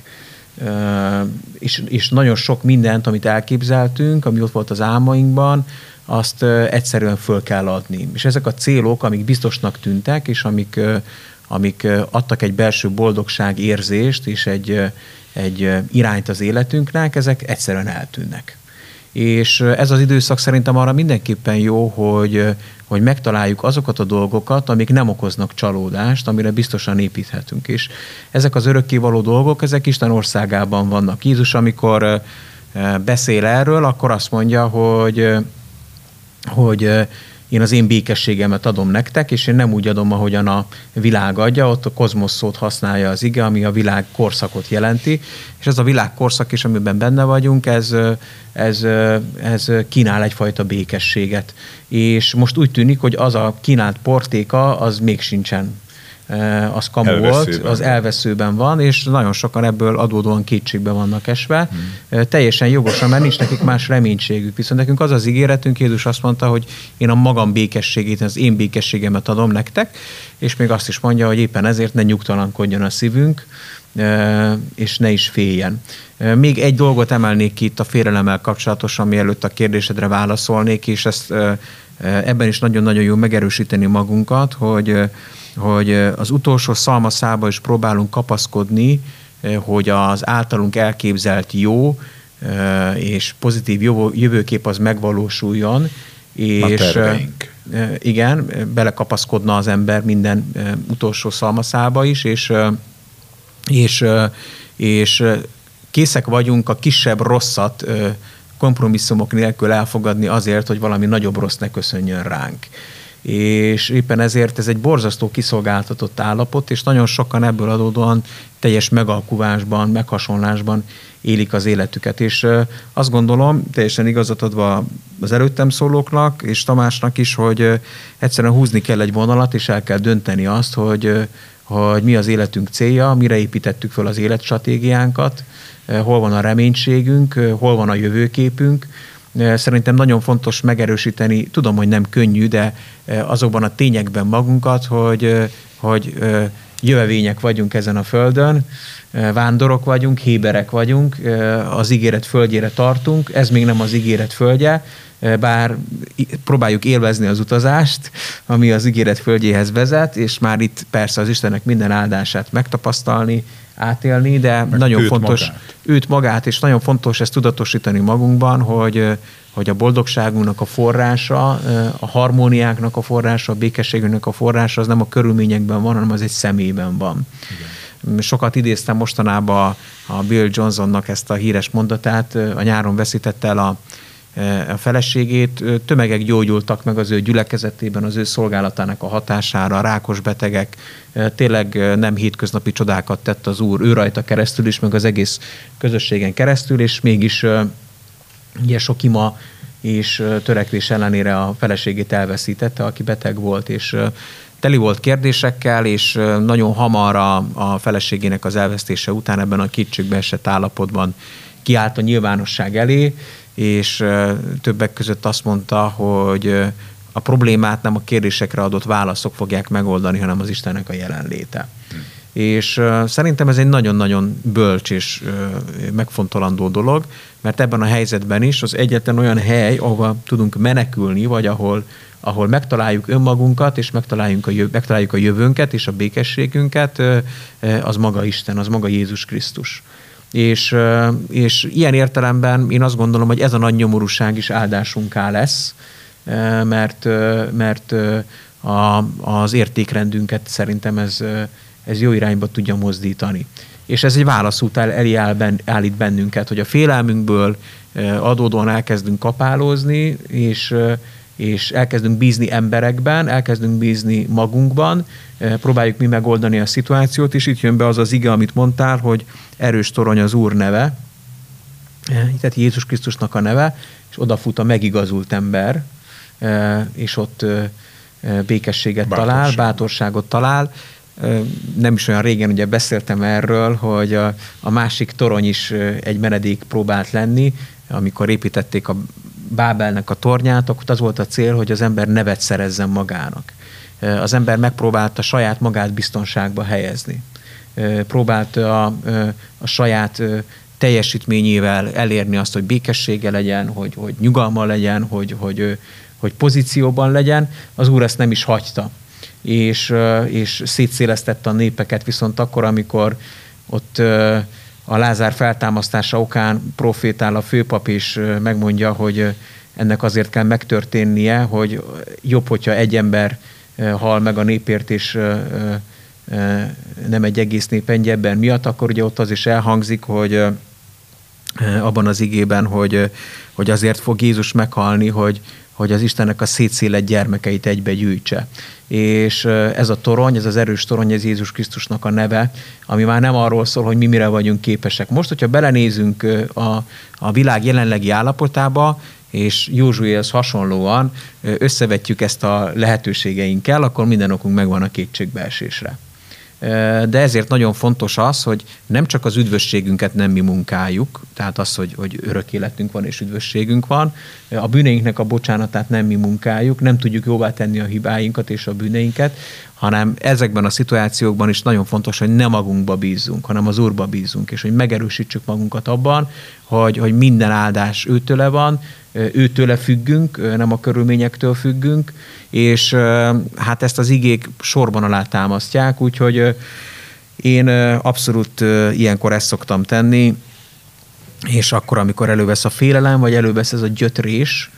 És, és nagyon sok mindent, amit elképzeltünk, ami ott volt az álmainkban, azt egyszerűen föl kell adni. És ezek a célok, amik biztosnak tűntek, és amik, amik adtak egy belső boldogság érzést, és egy, egy irányt az életünknek, ezek egyszerűen eltűnnek. És ez az időszak szerintem arra mindenképpen jó, hogy, hogy megtaláljuk azokat a dolgokat, amik nem okoznak csalódást, amire biztosan építhetünk. És ezek az örökkévaló dolgok, ezek Isten országában vannak. Jézus, amikor beszél erről, akkor azt mondja, hogy, hogy én az én békességemet adom nektek, és én nem úgy adom, ahogyan a világ adja, ott a kozmosz szót használja az ige, ami a világ korszakot jelenti, és ez a világ korszak is, amiben benne vagyunk, ez, ez, ez kínál egyfajta békességet. És most úgy tűnik, hogy az a kínált portéka, az még sincsen. Az kamu elveszőben volt, az elveszőben van, és nagyon sokan ebből adódóan kétségbe vannak esve. Hmm. Teljesen jogosan, mert nincs nekik más reménységük. Viszont nekünk az az ígéretünk, Jézus azt mondta, hogy én a magam békességét, az én békességemet adom nektek, és még azt is mondja, hogy éppen ezért ne nyugtalankodjon a szívünk, és ne is féljen. Még egy dolgot emelnék ki itt a félelemmel kapcsolatosan, mielőtt a kérdésedre válaszolnék, és ezt ebben is nagyon-nagyon jó megerősíteni magunkat, hogy hogy az utolsó szalmaszába is próbálunk kapaszkodni, hogy az általunk elképzelt jó és pozitív jövőkép az megvalósuljon. És igen, belekapaszkodna az ember minden utolsó szalmaszába is, és, és, és készek vagyunk a kisebb rosszat kompromisszumok nélkül elfogadni azért, hogy valami nagyobb rossz ne köszönjön ránk. És éppen ezért ez egy borzasztó kiszolgáltatott állapot, és nagyon sokan ebből adódóan teljes megalkuvásban, meghasonlásban élik az életüket. És azt gondolom, teljesen igazat adva az előttem szólóknak, és Tamásnak is, hogy egyszerűen húzni kell egy vonalat, és el kell dönteni azt, hogy, hogy mi az életünk célja, mire építettük föl az életstratégiánkat, hol van a reménységünk, hol van a jövőképünk. Szerintem nagyon fontos megerősíteni, tudom, hogy nem könnyű, de azokban a tényekben magunkat, hogy, hogy jövevények vagyunk ezen a földön, vándorok vagyunk, héberek vagyunk, az ígéret földjére tartunk, ez még nem az ígéret földje, bár próbáljuk élvezni az utazást, ami az ígéret földjéhez vezet, és már itt persze az Istennek minden áldását megtapasztalni, átélni, de meg nagyon őt fontos magát. őt magát, és nagyon fontos ezt tudatosítani magunkban, hogy, hogy a boldogságunknak a forrása, a harmóniáknak a forrása, a békességünknek a forrása, az nem a körülményekben van, hanem az egy személyben van. Igen. Sokat idéztem mostanában a Bill Johnsonnak ezt a híres mondatát, a nyáron veszítette el a a feleségét, tömegek gyógyultak meg az ő gyülekezetében, az ő szolgálatának a hatására, rákos betegek, tényleg nem hétköznapi csodákat tett az Úr, ő rajta keresztül is, meg az egész közösségen keresztül, és mégis ugye sok ima és törekvés ellenére a feleségét elveszítette, aki beteg volt, és teli volt kérdésekkel, és nagyon hamar a, a feleségének az elvesztése után ebben a kétségbe esett állapotban kiállt a nyilvánosság elé, és többek között azt mondta, hogy a problémát nem a kérdésekre adott válaszok fogják megoldani, hanem az Istennek a jelenléte. Hmm. És szerintem ez egy nagyon-nagyon bölcs és megfontolandó dolog, mert ebben a helyzetben is az egyetlen olyan hely, ahol tudunk menekülni, vagy ahol, ahol megtaláljuk önmagunkat, és megtaláljuk a, jö, megtaláljuk a jövőnket és a békességünket, az maga Isten, az maga Jézus Krisztus. És, és ilyen értelemben én azt gondolom, hogy ez a nagy nyomorúság is áldásunká lesz, mert, mert a, az értékrendünket szerintem ez, ez jó irányba tudja mozdítani. És ez egy válaszút elé állít bennünket, hogy a félelmünkből adódóan elkezdünk kapálózni, és, és elkezdünk bízni emberekben, elkezdünk bízni magunkban, próbáljuk mi megoldani a szituációt, és itt jön be az az ige, amit mondtál, hogy erős torony az Úr neve, tehát Jézus Krisztusnak a neve, és odafut a megigazult ember, és ott békességet Bátorság. talál, bátorságot talál. Nem is olyan régen ugye beszéltem erről, hogy a, a másik torony is egy menedék próbált lenni, amikor építették a Bábelnek a tornyát, akkor az volt a cél, hogy az ember nevet szerezzen magának. Az ember megpróbálta saját magát biztonságba helyezni. Próbálta a, a saját teljesítményével elérni azt, hogy békessége legyen, hogy, hogy nyugalma legyen, hogy, hogy, hogy pozícióban legyen. Az Úr ezt nem is hagyta. És, és szétszélesztette a népeket, viszont akkor, amikor ott a Lázár feltámasztása okán profétál a főpap, és megmondja, hogy ennek azért kell megtörténnie, hogy jobb, hogyha egy ember hal meg a népért, és nem egy egész nép egy ember miatt, akkor ugye ott az is elhangzik, hogy abban az igében, hogy, hogy azért fog Jézus meghalni, hogy, hogy az Istennek a szétszélett gyermekeit egybe gyűjtse. És ez a torony, ez az erős torony, ez Jézus Krisztusnak a neve, ami már nem arról szól, hogy mi mire vagyunk képesek. Most, hogyha belenézünk a, a világ jelenlegi állapotába, és Józsuéhez hasonlóan összevetjük ezt a lehetőségeinkkel, akkor minden okunk megvan a kétségbeesésre. De ezért nagyon fontos az, hogy nem csak az üdvösségünket nem mi munkáljuk, tehát az, hogy, hogy örök életünk van és üdvösségünk van, a bűneinknek a bocsánatát nem mi munkáljuk, nem tudjuk jóvá tenni a hibáinkat és a bűneinket, hanem ezekben a szituációkban is nagyon fontos, hogy ne magunkba bízzunk, hanem az Úrba bízzunk, és hogy megerősítsük magunkat abban, hogy, hogy minden áldás őtőle van, őtőle függünk, nem a körülményektől függünk, és hát ezt az igék sorban alá támasztják, úgyhogy én abszolút ilyenkor ezt szoktam tenni, és akkor, amikor elővesz a félelem, vagy elővesz ez a gyötrés,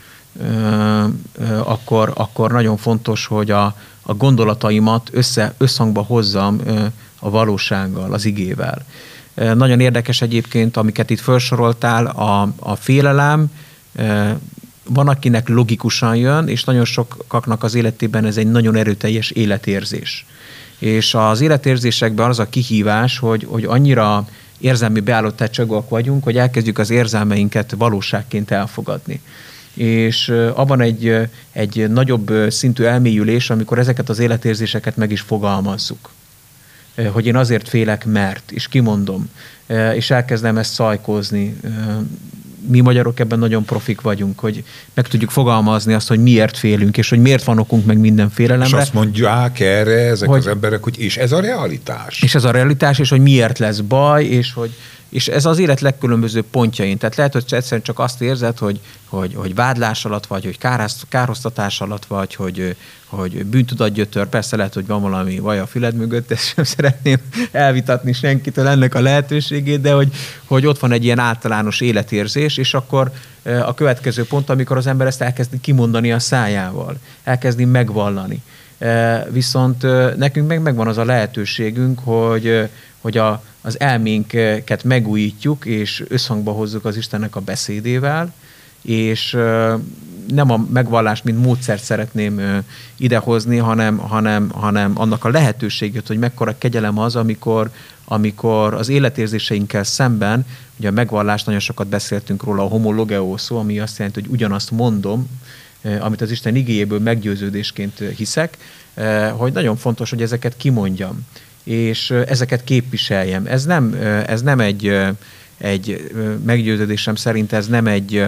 akkor, akkor nagyon fontos, hogy a, a gondolataimat össze, összhangba hozzam a valósággal, az igével. Nagyon érdekes egyébként, amiket itt felsoroltál, a, a félelem, van, akinek logikusan jön, és nagyon sokaknak az életében ez egy nagyon erőteljes életérzés. És az életérzésekben az a kihívás, hogy, hogy annyira érzelmi beállítottságúak vagyunk, hogy elkezdjük az érzelmeinket valóságként elfogadni. És abban egy, egy nagyobb szintű elmélyülés, amikor ezeket az életérzéseket meg is fogalmazzuk. Hogy én azért félek, mert, és kimondom, és elkezdem ezt szajkózni. Mi magyarok ebben nagyon profik vagyunk, hogy meg tudjuk fogalmazni azt, hogy miért félünk, és hogy miért van okunk meg minden félelemre. És azt mondják erre ezek hogy, az emberek, hogy és ez a realitás. És ez a realitás, és hogy miért lesz baj, és hogy és ez az élet legkülönbözőbb pontjain. Tehát lehet, hogy egyszerűen csak azt érzed, hogy, hogy, hogy vádlás alatt vagy, hogy károsztatás alatt vagy, hogy, hogy bűntudatgyötör. Persze lehet, hogy van valami vaj a füled mögött, ezt sem szeretném elvitatni senkitől ennek a lehetőségét, de hogy, hogy ott van egy ilyen általános életérzés, és akkor a következő pont, amikor az ember ezt elkezdi kimondani a szájával, elkezdi megvallani. Viszont nekünk meg megvan az a lehetőségünk, hogy, hogy a, az elménket megújítjuk, és összhangba hozzuk az Istennek a beszédével, és nem a megvallást, mint módszert szeretném idehozni, hanem, hanem, hanem annak a lehetőségét, hogy mekkora kegyelem az, amikor, amikor az életérzéseinkkel szemben, ugye a megvallást, nagyon sokat beszéltünk róla, a homologeo szó, ami azt jelenti, hogy ugyanazt mondom, amit az Isten igéjéből meggyőződésként hiszek, hogy nagyon fontos, hogy ezeket kimondjam, és ezeket képviseljem. Ez nem, ez nem egy, egy meggyőződésem szerint ez nem egy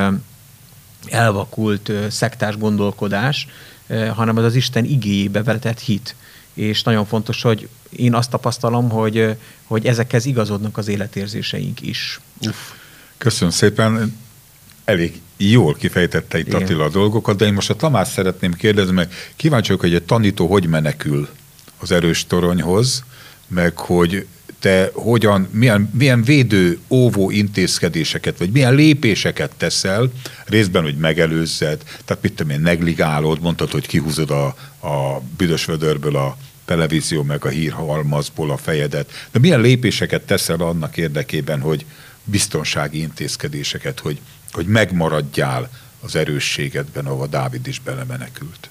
elvakult szektás gondolkodás, hanem az az Isten igéjébe vetett hit. És nagyon fontos, hogy én azt tapasztalom, hogy, hogy ezekhez igazodnak az életérzéseink is. Uff. Köszönöm szépen. Elég jól kifejtette itt Igen. Attila a dolgokat, de én most a Tamás szeretném kérdezni, meg kíváncsi vagyok, hogy egy tanító hogy menekül az erős toronyhoz, meg hogy te hogyan, milyen, milyen védő, óvó intézkedéseket, vagy milyen lépéseket teszel, részben, hogy megelőzzed, tehát mit tudom én, negligálod, mondtad, hogy kihúzod a, a büdös vödörből a televízió, meg a hírhalmazból a fejedet, de milyen lépéseket teszel annak érdekében, hogy biztonsági intézkedéseket, hogy, hogy megmaradjál az erősségedben, ahova Dávid is belemenekült?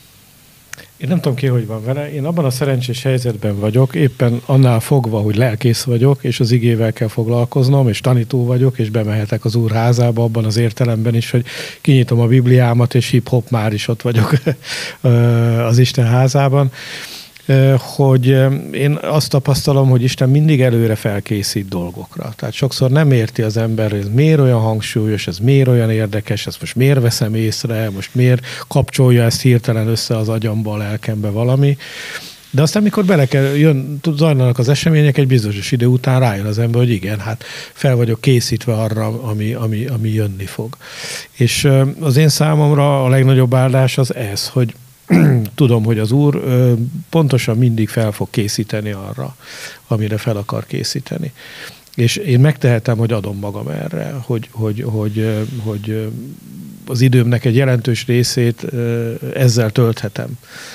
Én nem tudom ki, hogy van vele. Én abban a szerencsés helyzetben vagyok, éppen annál fogva, hogy lelkész vagyok, és az igével kell foglalkoznom, és tanító vagyok, és bemehetek az Úr házába, abban az értelemben is, hogy kinyitom a Bibliámat, és hip-hop már is ott vagyok az Isten házában. Hogy én azt tapasztalom, hogy Isten mindig előre felkészít dolgokra. Tehát sokszor nem érti az ember, hogy ez miért olyan hangsúlyos, ez miért olyan érdekes, ezt most miért veszem észre, most miért kapcsolja ezt hirtelen össze az agyamba, a lelkembe valami. De aztán, mikor bele kell, jön, zajlanak az események, egy bizonyos idő után rájön az ember, hogy igen, hát fel vagyok készítve arra, ami, ami, ami jönni fog. És az én számomra a legnagyobb áldás az ez, hogy tudom, hogy az Úr pontosan mindig fel fog készíteni arra, amire fel akar készíteni. És én megtehetem, hogy adom magam erre, hogy, hogy, hogy, hogy az időmnek egy jelentős részét ezzel tölthetem.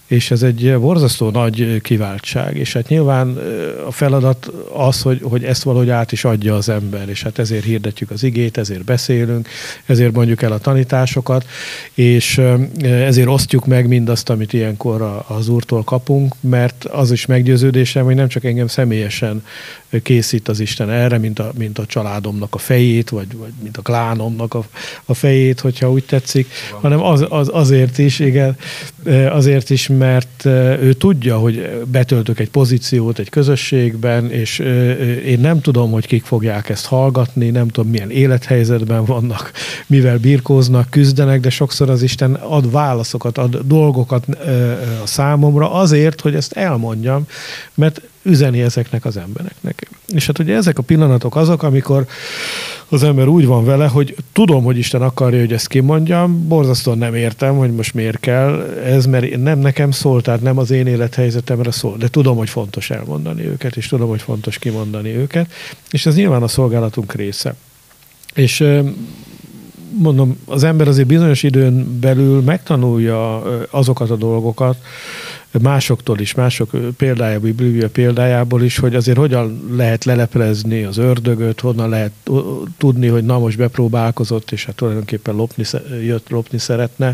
és ez egy borzasztó nagy kiváltság, és hát nyilván a feladat az, hogy, hogy ezt valahogy át is adja az ember, és hát ezért hirdetjük az igét, ezért beszélünk, ezért mondjuk el a tanításokat, és ezért osztjuk meg mindazt, amit ilyenkor az Úrtól kapunk, mert az is meggyőződésem, hogy nem csak engem személyesen készít az Isten erre, mint a, mint a családomnak a fejét, vagy, vagy mint a klánomnak a, a fejét, hogyha úgy tetszik, van. hanem az, az, azért is, igen, azért is, mert ő tudja, hogy betöltök egy pozíciót egy közösségben, és én nem tudom, hogy kik fogják ezt hallgatni, nem tudom, milyen élethelyzetben vannak, mivel birkóznak, küzdenek, de sokszor az Isten ad válaszokat, ad dolgokat a számomra azért, hogy ezt elmondjam, mert üzeni ezeknek az embereknek. És hát ugye ezek a pillanatok azok, amikor az ember úgy van vele, hogy tudom, hogy Isten akarja, hogy ezt kimondjam, borzasztóan nem értem, hogy most miért kell ez, mert nem nekem szól, tehát nem az én élethelyzetemre szól, de tudom, hogy fontos elmondani őket, és tudom, hogy fontos kimondani őket, és ez nyilván a szolgálatunk része. És mondom, az ember azért bizonyos időn belül megtanulja azokat a dolgokat, másoktól is, mások példájából, Biblia példájából is, hogy azért hogyan lehet leleplezni az ördögöt, honnan lehet tudni, hogy na most bepróbálkozott, és hát tulajdonképpen lopni, jött, lopni szeretne.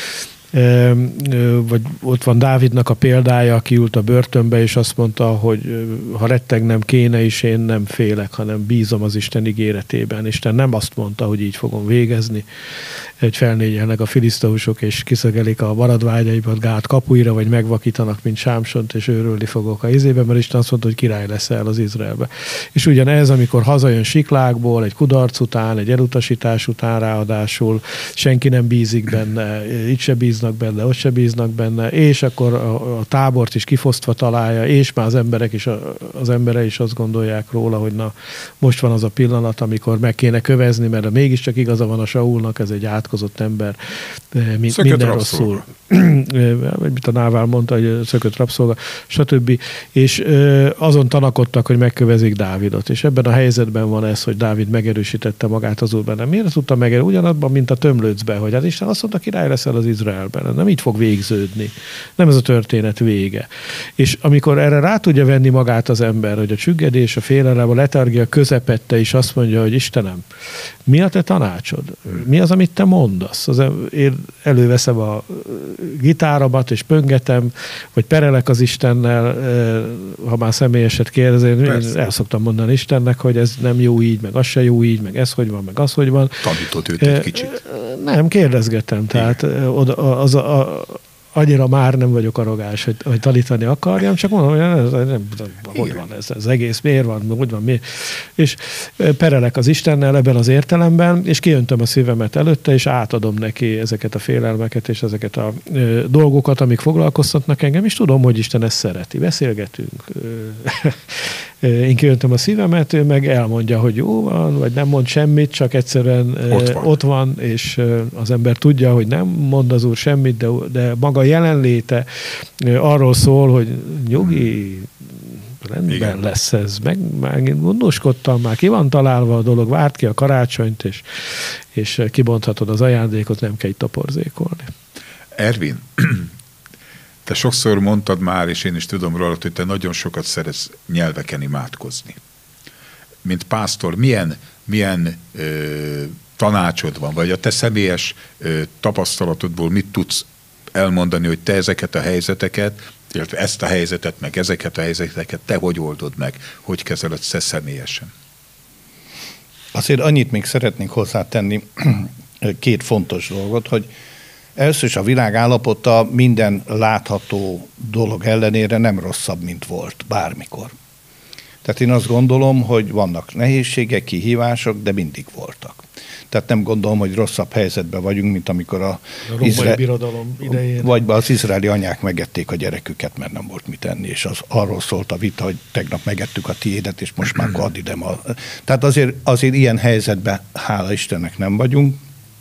Vagy ott van Dávidnak a példája, aki ült a börtönbe, és azt mondta, hogy ha rettegnem kéne is, én nem félek, hanem bízom az Isten ígéretében. Isten nem azt mondta, hogy így fogom végezni, hogy felnégyelnek a filiszteusok, és kiszögelik a maradvágyaibat Gát kapuira, vagy megvakítanak, mint Sámsont, és őrölni fogok a izében, mert Isten azt mondta, hogy király leszel az Izraelbe. És ugyanez, amikor hazajön Siklágból, egy kudarc után, egy elutasítás után ráadásul, senki nem bízik benne, itt se bíznak benne, ott se bíznak benne, és akkor a, a tábort is kifosztva találja, és már az emberek is, az embere is azt gondolják róla, hogy na, most van az a pillanat, amikor meg kéne kövezni, mert mégiscsak igaza van a Saulnak, ez egy átkozott ember, mind, minden rosszul. Mit a Nával mondta, hogy szökött rabszolga, stb. És azon tanakodtak, hogy megkövezik Dávidot. És ebben a helyzetben van ez, hogy Dávid megerősítette magát az Úrban. Nem miért tudta megerősíteni? Ugyanabban, mint a tömlőcben, hogy hát Isten azt mondta, király leszel az Izraelben. Nem így fog végződni. Nem ez a történet vége. És amikor erre rá tudja venni magát az ember, hogy a csüggedés, a félelem, a letargia közepette is azt mondja, hogy Istenem, mi a te tanácsod? Mi az, amit te mondasz? Az, én előveszem a gitáromat, és pöngetem, vagy perelek az Istennel, ha már személyeset kérdez, én el szoktam mondani Istennek, hogy ez nem jó így, meg az se jó így, meg ez hogy van, meg az hogy van. Tanított őt egy kicsit. Nem, kérdezgetem. Tehát oda, az a, a annyira már nem vagyok arrogáns, hogy, hogy tanítani akarjam, csak mondom, hogy ez, nem, hogy van ez, ez egész, miért van, hogy van, miért. És perelek az Istennel ebben az értelemben, és kiöntöm a szívemet előtte, és átadom neki ezeket a félelmeket, és ezeket a ö, dolgokat, amik foglalkoztatnak engem, és tudom, hogy Isten ezt szereti. Beszélgetünk. Én kiöntöm a szívemet, ő meg elmondja, hogy jó van, vagy nem mond semmit, csak egyszerűen ott van, ott van és az ember tudja, hogy nem mond az Úr semmit, de, de maga jelenléte arról szól, hogy nyugi, rendben igen. Lesz ez. Meg, meg gondoskodtam, már ki van találva a dolog, várt ki a karácsonyt, és, és kibonthatod az ajándékot, nem kell itt toporzékolni. Ervin, te sokszor mondtad már, és én is tudom róla, hogy te nagyon sokat szeretsz nyelveken imádkozni. Mint pásztor, milyen, milyen ö, tanácsod van, vagy a te személyes ö, tapasztalatodból mit tudsz elmondani, hogy te ezeket a helyzeteket, illetve ezt a helyzetet, meg ezeket a helyzeteket, te hogy oldod meg, hogy kezeled te személyesen? Azért annyit még szeretnék hozzátenni, két fontos dolgot, hogy először is a világ állapota minden látható dolog ellenére nem rosszabb, mint volt bármikor. Tehát én azt gondolom, hogy vannak nehézségek, kihívások, de mindig voltak. Tehát nem gondolom, hogy rosszabb helyzetben vagyunk, mint amikor a, a izra... birodalom idején. Vagy az izraeli anyák megették a gyereküket, mert nem volt mit enni, és az arról szólt a vita, hogy tegnap megettük a tiédet, és most már add ide ma. Tehát azért, azért ilyen helyzetben, hála Istennek, nem vagyunk.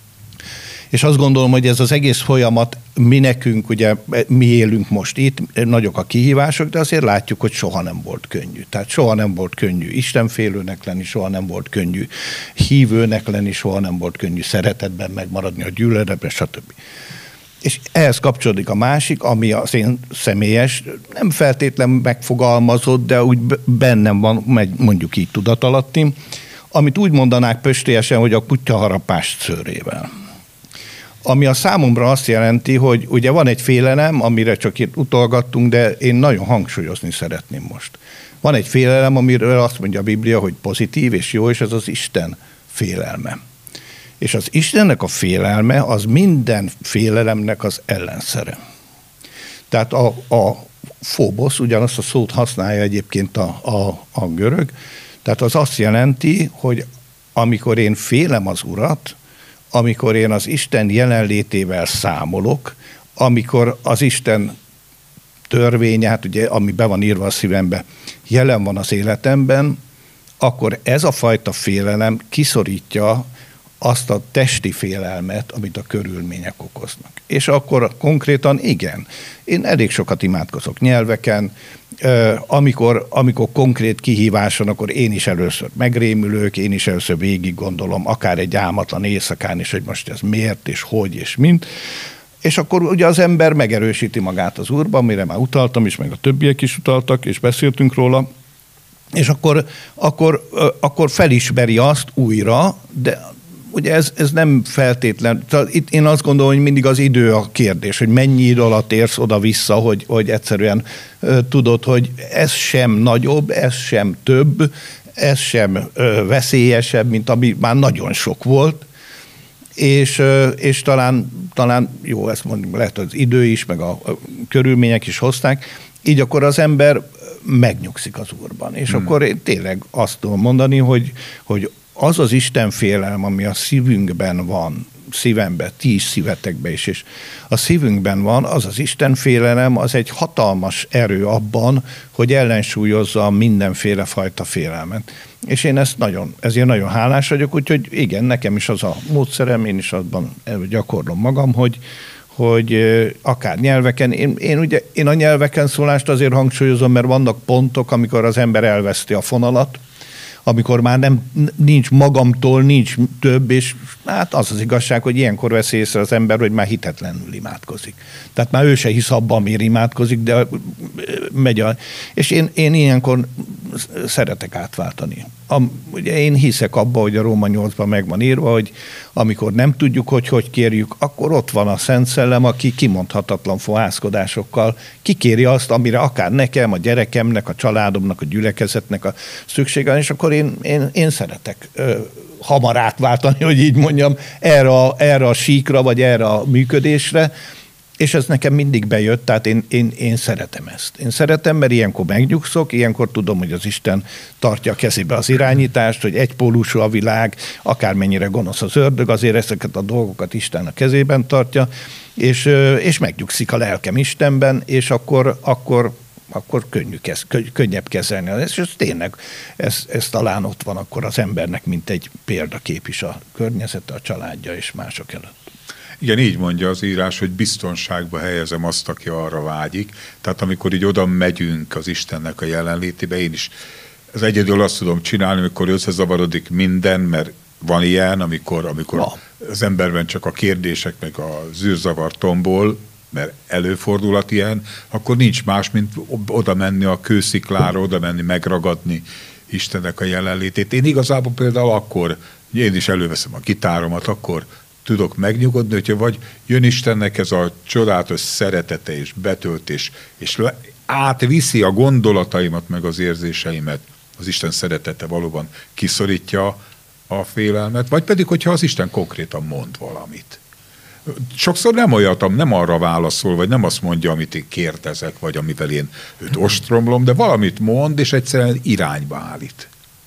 És azt gondolom, hogy ez az egész folyamat, mi nekünk, ugye mi élünk most itt, nagyok a kihívások, de azért látjuk, hogy soha nem volt könnyű. Tehát soha nem volt könnyű istenfélőnek lenni, soha nem volt könnyű hívőnek lenni, soha nem volt könnyű szeretetben megmaradni a gyűlöletben, stb. És ehhez kapcsolódik a másik, ami az én személyes, nem feltétlenül megfogalmazott, de úgy bennem van, mondjuk így tudatalattim, amit úgy mondanák pöstélyesen, hogy a kutyaharapás szőrével. Ami a számomra azt jelenti, hogy ugye van egy félelem, amire csak itt utalgattunk, de én nagyon hangsúlyozni szeretném most. Van egy félelem, amiről azt mondja a Biblia, hogy pozitív és jó, és ez az Isten félelme. És az Istennek a félelme az minden félelemnek az ellenszere. Tehát a, a phobos, ugyanazt a szót használja egyébként a, a, a görög, tehát az azt jelenti, hogy amikor én félem az Urat, amikor én az Isten jelenlétével számolok, amikor az Isten törvénye, hát ugye, ami be van írva a szívembe, jelen van az életemben, akkor ez a fajta félelem kiszorítja azt a testi félelmet, amit a körülmények okoznak. És akkor konkrétan igen, én elég sokat imádkozok nyelveken, amikor, amikor konkrét kihívás van, akkor én is először megrémülök, én is először végig gondolom, akár egy álmatlan éjszakán is, hogy most ez miért, és hogy, és mint. És akkor ugye az ember megerősíti magát az Úrban, mire már utaltam, és meg a többiek is utaltak, és beszéltünk róla, és akkor, akkor, akkor felismeri azt újra, de ugye ez, ez nem feltétlen, itt én azt gondolom, hogy mindig az idő a kérdés, hogy mennyi idő alatt érsz oda-vissza, hogy, hogy egyszerűen ö, tudod, hogy ez sem nagyobb, ez sem több, ez sem ö, veszélyesebb, mint ami már nagyon sok volt, és, ö, és talán, talán, jó, ezt mondjuk lehet az idő is, meg a, a körülmények is hozták, így akkor az ember megnyugszik az Úrban. És hmm. akkor én tényleg azt tudom mondani, hogy, hogy az az Isten félelem, ami a szívünkben van, szívemben, ti is szívetekben is, és a szívünkben van, az az Isten félelem, az egy hatalmas erő abban, hogy ellensúlyozza mindenféle fajta félelmet. És én ezt nagyon, ezért nagyon hálás vagyok, úgyhogy igen, nekem is az a módszerem, én is abban gyakorlom magam, hogy, hogy akár nyelveken, én, én ugye én a nyelveken szólást azért hangsúlyozom, mert vannak pontok, amikor az ember elveszti a fonalat, amikor már nem, nincs magamtól, nincs több, és hát az az igazság, hogy ilyenkor veszi észre az ember, hogy már hitetlenül imádkozik. Tehát már ő se hisz abban, amire imádkozik, de megy a... És én, én ilyenkor szeretek átváltani. A, ugye én hiszek abban, hogy a Róma nyolcban meg van írva, hogy amikor nem tudjuk, hogy hogy kérjük, akkor ott van a Szent Szellem, aki kimondhatatlan fohászkodásokkal kikéri azt, amire akár nekem, a gyerekemnek, a családomnak, a gyülekezetnek a szüksége, és akkor én, én, én szeretek ö, hamar átváltani, hogy így mondjam, erre a, erre a síkra, vagy erre a működésre, és ez nekem mindig bejött, tehát én, én, én szeretem ezt. Én szeretem, mert ilyenkor megnyugszok, ilyenkor tudom, hogy az Isten tartja a kezébe az irányítást, hogy egypólusú a világ, akármennyire gonosz az ördög, azért ezeket a dolgokat Isten a kezében tartja, és, és megnyugszik a lelkem Istenben, és akkor, akkor, akkor könnyű kez, könnyebb kezelni. És ez tényleg, ez, ez talán ott van akkor az embernek, mint egy példakép is a környezete, a családja és mások előtt. Igen, így mondja az írás, hogy biztonságba helyezem azt, aki arra vágyik. Tehát amikor így oda megyünk az Istennek a jelenlétébe, én is az egyedül azt tudom csinálni, amikor összezavarodik minden, mert van ilyen, amikor, amikor ja. az emberben csak a kérdések, meg a zűrzavar tombol, mert előfordulhat ilyen, akkor nincs más, mint oda menni a kősziklára, oda menni, megragadni Istennek a jelenlétét. Én igazából például akkor, én is előveszem a gitáromat, akkor tudok megnyugodni, hogyha vagy jön Istennek ez a csodálatos szeretete és betöltés, és le, átviszi a gondolataimat, meg az érzéseimet, az Isten szeretete valóban kiszorítja a félelmet, vagy pedig, hogyha az Isten konkrétan mond valamit. Sokszor nem olyat, nem arra válaszol, vagy nem azt mondja, amit én kérdezek, vagy amivel én őt ostromlom, de valamit mond, és egyszerűen irányba állít.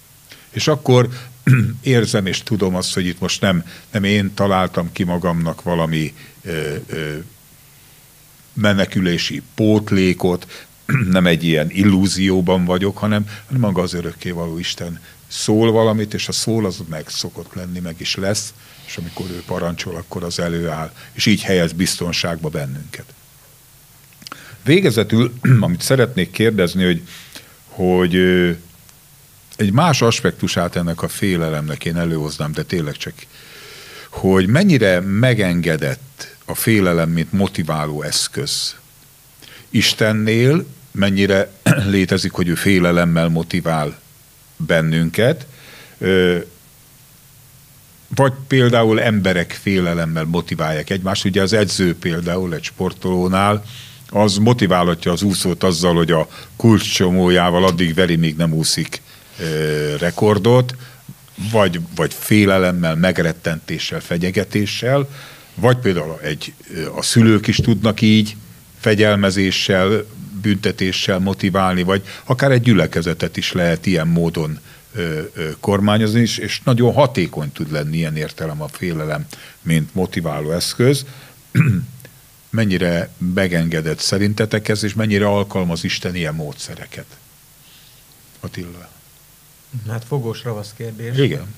És akkor érzem és tudom azt, hogy itt most nem, nem én találtam ki magamnak valami ö, ö, menekülési pótlékot, nem egy ilyen illúzióban vagyok, hanem, hanem maga az örökkévaló Isten szól valamit, és a szól az meg szokott lenni, meg is lesz, és amikor ő parancsol, akkor az előáll, és így helyez biztonságba bennünket. Végezetül, amit szeretnék kérdezni, hogy, hogy egy más aspektusát ennek a félelemnek én előhoznám, de tényleg csak, hogy mennyire megengedett a félelem, mint motiváló eszköz Istennél, mennyire létezik, hogy ő félelemmel motivál bennünket, vagy például emberek félelemmel motiválják egymást. Ugye az edző például egy sportolónál, az motiválhatja az úszót azzal, hogy a kulcscsomójával addig veri, míg nem úszik rekordot, vagy, vagy félelemmel, megrettentéssel, fenyegetéssel, vagy például egy, a szülők is tudnak így fegyelmezéssel, büntetéssel motiválni, vagy akár egy gyülekezetet is lehet ilyen módon ö, ö, kormányozni, és, és nagyon hatékony tud lenni ilyen értelem a félelem, mint motiváló eszköz. Mennyire megengedett szerintetek ez, és mennyire alkalmaz Isten ilyen módszereket? Attila. Hát fogós ravasz kérdés. Igen.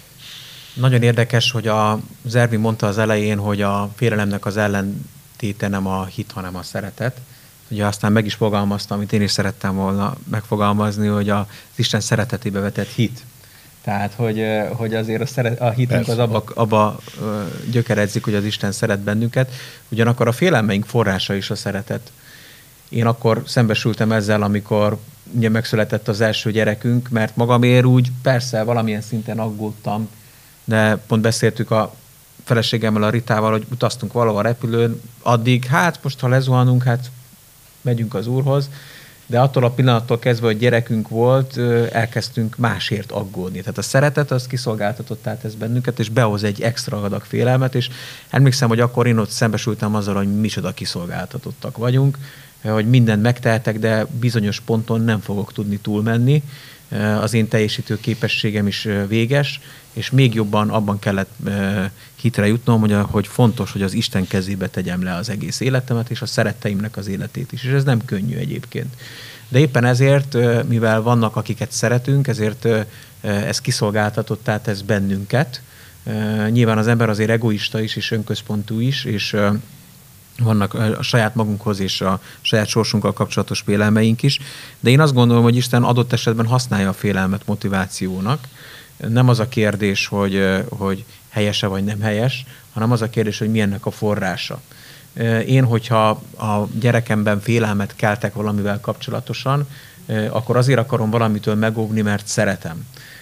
Nagyon érdekes, hogy a Zerbi mondta az elején, hogy a félelemnek az ellentéte nem a hit, hanem a szeretet. Ugye aztán meg is fogalmaztam, amit én is szerettem volna megfogalmazni, hogy az Isten szeretetébe vetett hit. Tehát, hogy, hogy azért a, szeret, a hitünk Persze. az abba, abba gyökeredzik, hogy az Isten szeret bennünket. Ugyanakkor a félelmeink forrása is a szeretet. Én akkor szembesültem ezzel, amikor ugye megszületett az első gyerekünk, mert magamért úgy persze valamilyen szinten aggódtam, de pont beszéltük a feleségemmel, a Ritával, hogy utaztunk valahol repülőn, addig hát most ha lezuhanunk, hát megyünk az Úrhoz, de attól a pillanattól kezdve, hogy gyerekünk volt, elkezdtünk másért aggódni. Tehát a szeretet az kiszolgáltatott át ez bennünket, és behoz egy extra adag félelmet, és emlékszem, hogy akkor én ott szembesültem azzal, hogy micsoda kiszolgáltatottak vagyunk, hogy mindent megtehetek, de bizonyos ponton nem fogok tudni túlmenni. Az én teljesítő képességem is véges, és még jobban abban kellett hitre jutnom, hogy, hogy fontos, hogy az Isten kezébe tegyem le az egész életemet, és a szeretteimnek az életét is. És ez nem könnyű egyébként. De éppen ezért, mivel vannak, akiket szeretünk, ezért ez kiszolgáltatottá tesz bennünket. Nyilván az ember azért egoista is, és önközpontú is, és vannak a saját magunkhoz és a saját sorsunkkal kapcsolatos félelmeink is, de én azt gondolom, hogy Isten adott esetben használja a félelmet motivációnak. Nem az a kérdés, hogy, hogy helyes-e vagy nem helyes, hanem az a kérdés, hogy mi ennek a forrása. Én, hogyha a gyerekemben félelmet keltek valamivel kapcsolatosan, akkor azért akarom valamitől megóvni, mert szeretem.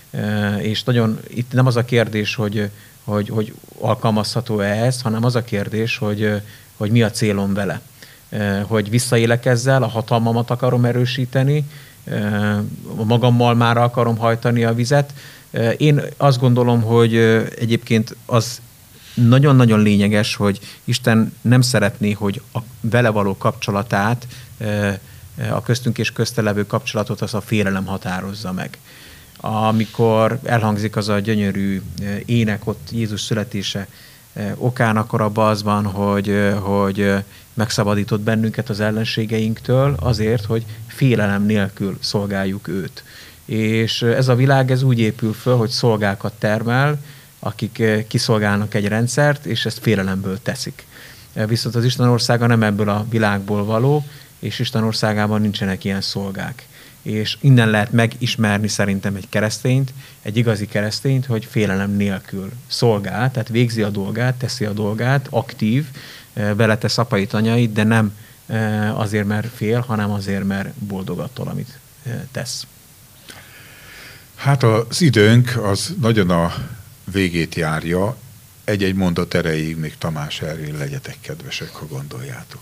És nagyon itt nem az a kérdés, hogy, hogy, hogy alkalmazható-e ez, hanem az a kérdés, hogy hogy mi a célom vele. Hogy visszaélek ezzel, a hatalmamat akarom erősíteni, magammal már akarom hajtani a vizet. Én azt gondolom, hogy egyébként az nagyon-nagyon lényeges, hogy Isten nem szeretné, hogy a vele való kapcsolatát, a köztünk és közte levő kapcsolatot az a félelem határozza meg. Amikor elhangzik az a gyönyörű ének ott Jézus születése okán, akkor abban az van, hogy, hogy megszabadított bennünket az ellenségeinktől azért, hogy félelem nélkül szolgáljuk őt. És ez a világ ez úgy épül föl, hogy szolgákat termel, akik kiszolgálnak egy rendszert, és ezt félelemből teszik. Viszont az Isten országa nem ebből a világból való, és Isten országában nincsenek ilyen szolgák. És innen lehet megismerni szerintem egy keresztényt, egy igazi keresztényt, hogy félelem nélkül szolgál, tehát végzi a dolgát, teszi a dolgát, aktív, beletesz apait, anyait, de nem azért, mert fél, hanem azért, mert boldog attól, amit tesz. Hát az időnk az nagyon a végét járja. Egy-egy mondat erejéig még Tamás erről legyetek kedvesek, ha gondoljátok.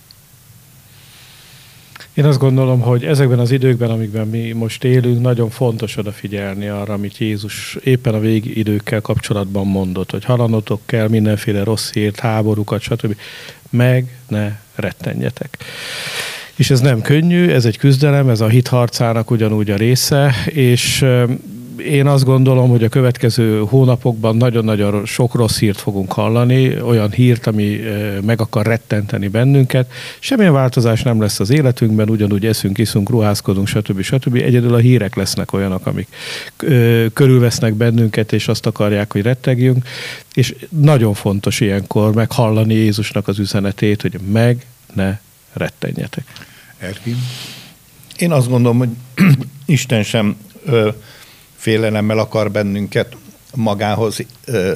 Én azt gondolom, hogy ezekben az időkben, amikben mi most élünk, nagyon fontos odafigyelni arra, amit Jézus éppen a végidőkkel kapcsolatban mondott, hogy hallanotok kell mindenféle rossz hírt, háborúkat, stb. Meg ne rettenjetek. És ez nem könnyű, ez egy küzdelem, ez a hit harcának ugyanúgy a része, és én azt gondolom, hogy a következő hónapokban nagyon-nagyon sok rossz hírt fogunk hallani, olyan hírt, ami meg akar rettenteni bennünket. Semmilyen változás nem lesz az életünkben, ugyanúgy eszünk, iszunk, ruházkodunk, stb. stb. Egyedül a hírek lesznek olyanok, amik körülvesznek bennünket, és azt akarják, hogy rettegjünk. És nagyon fontos ilyenkor meghallani Jézusnak az üzenetét, hogy meg ne rettenjetek. Ervin? Én azt gondolom, hogy Isten sem ö, félelemmel akar bennünket magához ö,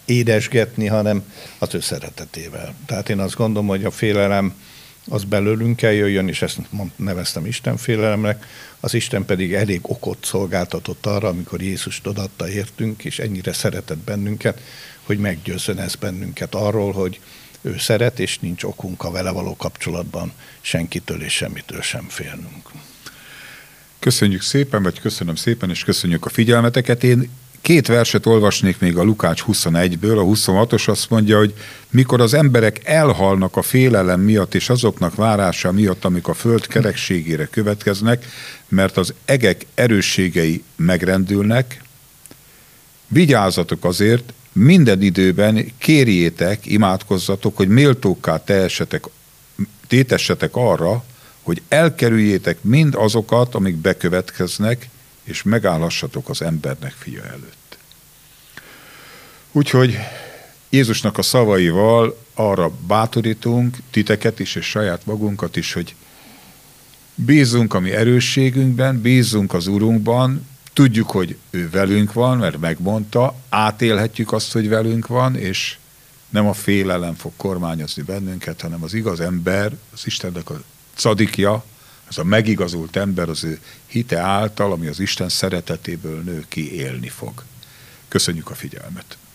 édesgetni, hanem az ő szeretetével. Tehát én azt gondolom, hogy a félelem az belőlünk kell jöjjön, és ezt neveztem Isten félelemnek, az Isten pedig elég okot szolgáltatott arra, amikor Jézust odaadta értünk, és ennyire szeretett bennünket, hogy meggyőzzön ez bennünket arról, hogy ő szeret, és nincs okunk a vele való kapcsolatban senkitől és semmitől sem félnünk. Köszönjük szépen, vagy köszönöm szépen, és köszönjük a figyelmeteket. Én két verset olvasnék még a Lukács huszonegyből, a huszonhatos azt mondja, hogy mikor az emberek elhalnak a félelem miatt, és azoknak várása miatt, amik a föld kerekségére következnek, mert az egek erősségei megrendülnek, vigyázzatok azért, minden időben kérjétek, imádkozzatok, hogy méltókká tehessetek, tétessetek arra, hogy elkerüljétek mind azokat, amik bekövetkeznek, és megállhassatok az embernek fia előtt. Úgyhogy Jézusnak a szavaival arra bátorítunk titeket is, és saját magunkat is, hogy bízzunk a mi erősségünkben, bízzunk az Urunkban, tudjuk, hogy ő velünk van, mert megmondta, átélhetjük azt, hogy velünk van, és nem a félelem fog kormányozni bennünket, hanem az igaz ember, az Istennek a cadikja, az a megigazult ember az ő hite által, ami az Isten szeretetéből nő ki, élni fog. Köszönjük a figyelmet!